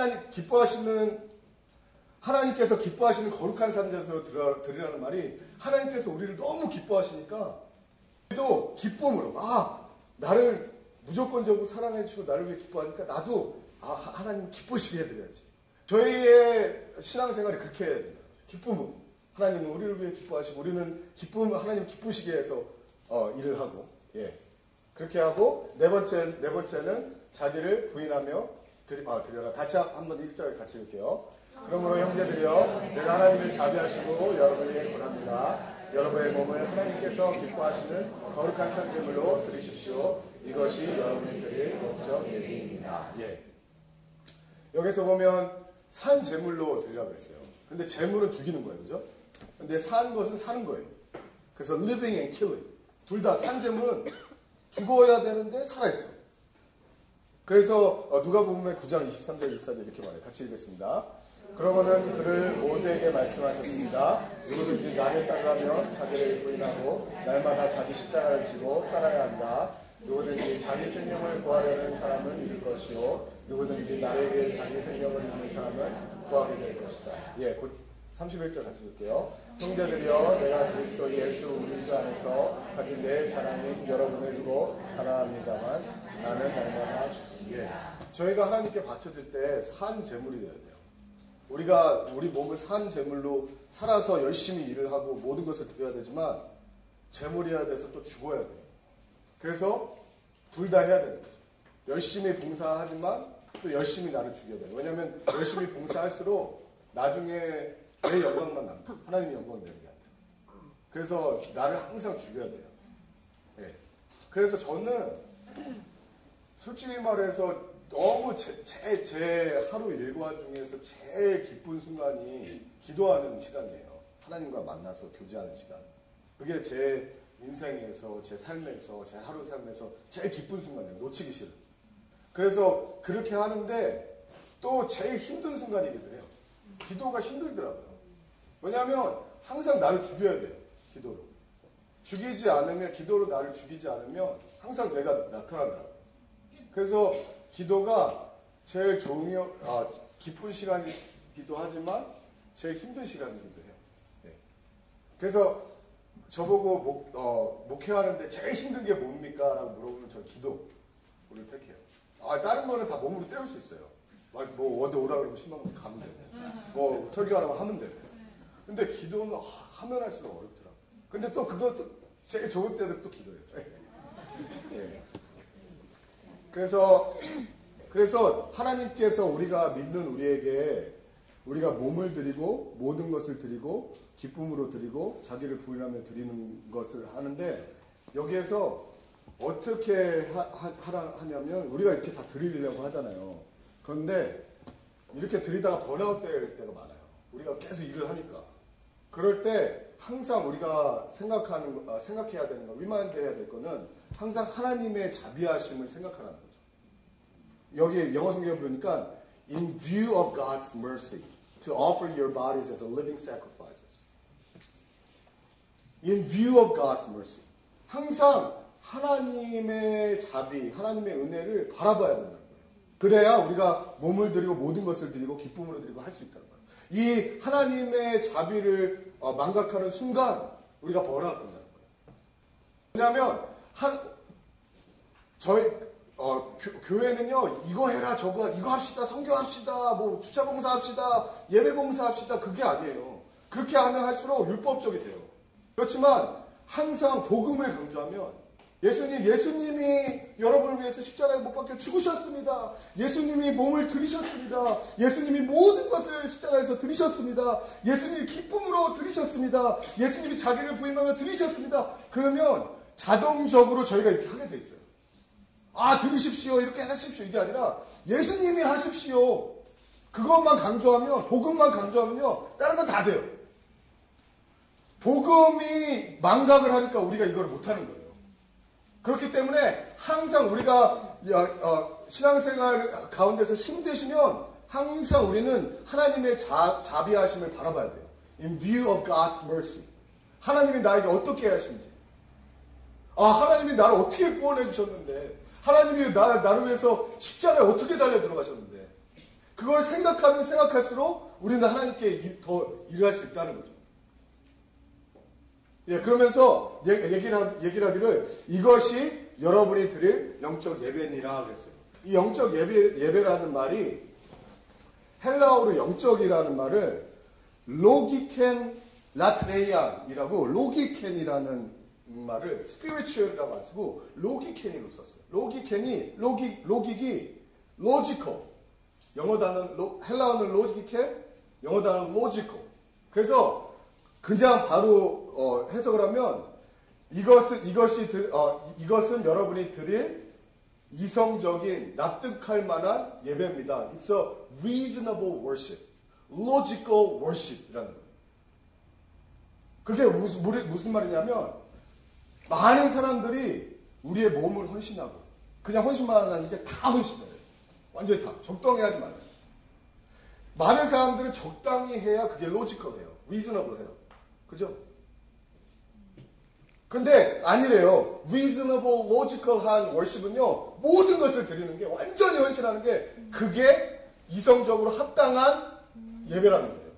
하나님께서 기뻐하시는 거룩한 산자로 드리라는 말이 하나님께서 우리를 너무 기뻐하시니까 우리도 기쁨으로 나를 무조건적으로 사랑해 주시고 나를 위해 기뻐하니까 나도 하나님 기쁘시게 해드려야지. 저희의 신앙생활이 그렇게 해야 돼요. 기쁨으로. 하나님은 우리를 위해 기뻐하시고 우리는 하나님 기쁘시게 해서 일을 하고 그렇게 하고 네 번째는 자기를 부인하며 드려라. 다시 한번 1절 같이 읽을게요. 그러므로 형제들이여 내가 하나님을 자비하시고 여러분을 위해 권합니다. 여러분의 몸을 하나님께서 기뻐하시는 거룩한 산제물로 드리십시오. 이것이 여러분이 드릴 목적 예비입니다. 여기서 보면 산 제물로 드리라고 했어요. 근데 제물은 죽이는 거예요. 그죠? 근데 산 것은 사는 거예요. 그래서 living and killing. 둘 다 산 제물은 죽어야 되는데 살아있어. 그래서 누가복음 9장 23절 24절 이렇게 말해요. 같이 읽겠습니다. 그러고는 그를 모두에게 말씀하셨습니다. 누구든지 나를 따르려면 자기를 부인하고 날마다 자기 십자가를 지고 따라야 한다. 누구든지 자기 생명을 구하려는 사람은 잃을 것이요 누구든지 나를 위해 자기 생명을 잃는 사람은 구하게 될 것이다. 곧 31절 같이 볼게요. 형제들이여 내가 그리스도 예수 우리 주 안에서 가진 내 자랑인 여러분을 두고 가난합니다만 나는 날마다 죽습니다. 저희가 하나님께 바쳐질 때 산 제물이 되어야 돼요. 우리가 우리 몸을 산 제물로 살아서 열심히 일을 하고 모든 것을 드려야 되지만 제물이어야 돼서 또 죽어야 돼요. 그래서 둘 다 해야 되는 거죠. 열심히 봉사하지만 또 열심히 나를 죽여야 돼요. 왜냐하면 열심히 봉사할수록 나중에 내 영광만 남다. 하나님이 영광 내는 게 아니라. 그래서 나를 항상 죽여야 돼요. 네. 그래서 저는 솔직히 말해서 너무 제 하루 일과 중에서 제일 기쁜 순간이 기도하는 시간이에요. 하나님과 만나서 교제하는 시간. 그게 제 인생에서, 제 삶에서, 제 하루 삶에서 제일 기쁜 순간이에요. 놓치기 싫어요. 그래서 그렇게 하는데 또 제일 힘든 순간이기도 해요. 기도가 힘들더라고요. 왜냐하면 항상 나를 죽여야 돼요. 기도로. 죽이지 않으면, 기도로 나를 죽이지 않으면 항상 내가 나타나더라고요. 그래서 기도가 제일 기쁜 시간이기도 하지만 제일 힘든 시간이기도 해요. 네. 그래서 저보고 목회하는데 제일 힘든 게 뭡니까? 라고 물어보면 저는 기도를 택해요. 다른 거는 다 몸으로 때울 수 있어요. 뭐 어디 오라 그러면 10만 원 가면 되고, 뭐 설교하라고 하면 되고. 근데 기도는 하면 할수록 어렵더라고요. 근데 또 그것도 제일 좋을 때도 또 기도해요. 네. 그래서 하나님께서 우리가 믿는 우리에게 우리가 몸을 드리고 모든 것을 드리고 기쁨으로 드리고 자기를 부인하며 드리는 것을 하는데 여기에서 어떻게 하냐면 우리가 이렇게 다 드리려고 하잖아요. 그런데 이렇게 드리다가 번아웃 될 때가 많아요. 우리가 계속 일을 하니까. 그럴 때 항상 우리가 생각해야 되는 거, 리마인드 해야 될 거는 항상 하나님의 자비하심을 생각하라는 거죠. 여기 영어 성경에 보니까 in view of God's mercy to offer your bodies as a living sacrifices. In view of God's mercy. 항상 하나님의 자비, 하나님의 은혜를 바라봐야 된다는 거예요. 그래야 우리가 몸을 드리고 모든 것을 드리고 기쁨으로 드리고 할 수 있다는 거예요. 이 하나님의 자비를 망각하는 순간 우리가 번아웃 된다는 거예요. 왜냐하면 저희 교회는요 이거 해라 저거 이거 합시다 선교합시다 뭐 주차봉사 합시다 예배봉사 합시다 그게 아니에요. 그렇게 하면 할수록 율법적이 돼요. 그렇지만 항상 복음을 강조하면 예수님이 여러분을 위해서 십자가에 못 박혀 죽으셨습니다. 예수님이 몸을 들이셨습니다. 예수님이 모든 것을 십자가에서 들이셨습니다. 예수님이 기쁨으로 들이셨습니다. 예수님이 자기를 부인하며 들이셨습니다. 그러면 자동적으로 저희가 이렇게 하게 돼 있어요. 들으십시오. 이렇게 하십시오. 이게 아니라 예수님이 하십시오. 그것만 강조하면, 복음만 강조하면요. 다른 건 다 돼요. 복음이 망각을 하니까 우리가 이걸 못하는 거예요. 그렇기 때문에 항상 우리가 신앙생활 가운데서 힘드시면 항상 우리는 하나님의 자비하심을 바라봐야 돼요. In view of God's mercy. 하나님이 나에게 어떻게 하신지. 하나님이 나를 어떻게 구원해 주셨는데 하나님이 나를 위해서 십자가에 어떻게 달려 들어가셨는데 그걸 생각하면 생각할수록 우리는 하나님께 더 일을 할 수 있다는 거죠. 예, 그러면서 얘기를 하기를 이것이 여러분이 드릴 영적 예배니라 그랬어요. 이 영적 예배라는 말이 헬라어로 영적이라는 말을 로기켄 라트레이안이라고 로기켄이라는 말을 spiritual이라고 안 쓰고 로기켄이로 썼어요. 로기기 logical. 영어 단어는 헬라어는 logiken, 영어 단어는 logical. 그래서 그냥 바로 해석을 하면 이것은 여러분이 드릴 이성적인 납득할 만한 예배입니다. It's a reasonable worship, logical worship이라는 거예요. 그게 무슨 말이냐면 많은 사람들이 우리의 몸을 헌신하고 그냥 헌신만 하는 게 다 헌신해요. 완전히 다 적당히 하지 말아요. 많은 사람들은 적당히 해야 그게 로지컬해요. reasonable 해요. 그죠? 근데 아니래요. reasonable, logical한 worship은요. 모든 것을 드리는 게 완전히 헌신하는 게 그게 이성적으로 합당한 예배라는 거예요.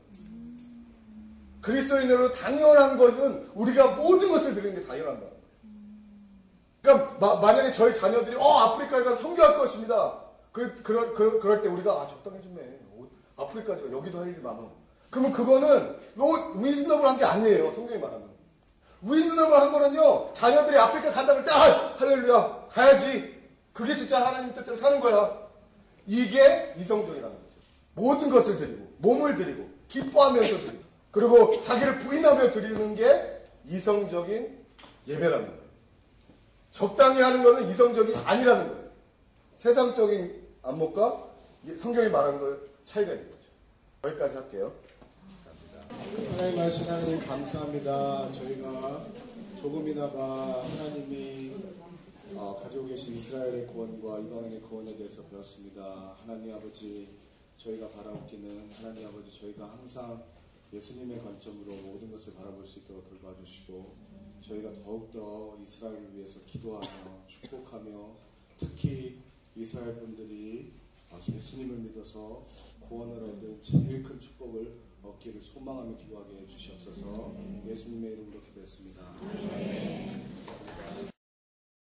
그리스도인으로 당연한 것은 우리가 모든 것을 드리는 게 당연한 거예요. 그러니까 만약에 저희 자녀들이 아프리카에 가서 선교할 것입니다. 그럴 때 우리가 적당히 좀 해. 아프리카 여기도 할 일이 많아. 그러면 그거는 reasonable한 게 아니에요. 성경이 말하는. reasonable한 거는요. 자녀들이 아프리카 간다고 할 때 할렐루야 가야지. 그게 진짜 하나님 뜻대로 사는 거야. 이게 이성적이라는 거죠. 모든 것을 드리고 몸을 드리고 기뻐하면서 드리고 그리고 자기를 부인하며 드리는 게 이성적인 예배라는 거예요. 적당히 하는 것은 이성적이 아니라는 거예요. 세상적인 안목과 성경이 말하는 거 차이가 있는 거죠. 여기까지 할게요. 하나님 말씀 하나님 감사합니다. 저희가 조금이나마 하나님이 가지고 계신 이스라엘의 구원과 이방인의 구원에 대해서 배웠습니다. 하나님 아버지 저희가 바라옵기는 하나님 아버지 저희가 항상 예수님의 관점으로 모든 것을 바라볼 수 있도록 돌봐주시고 저희가 더욱더 이스라엘을 위해서 기도하며 축복하며 특히 이스라엘 분들이 예수님을 믿어서 구원을 얻은 제일 큰 축복을 얻기를 소망하며 기도하게 해주시옵소서. 예수님의 이름으로 기도했습니다.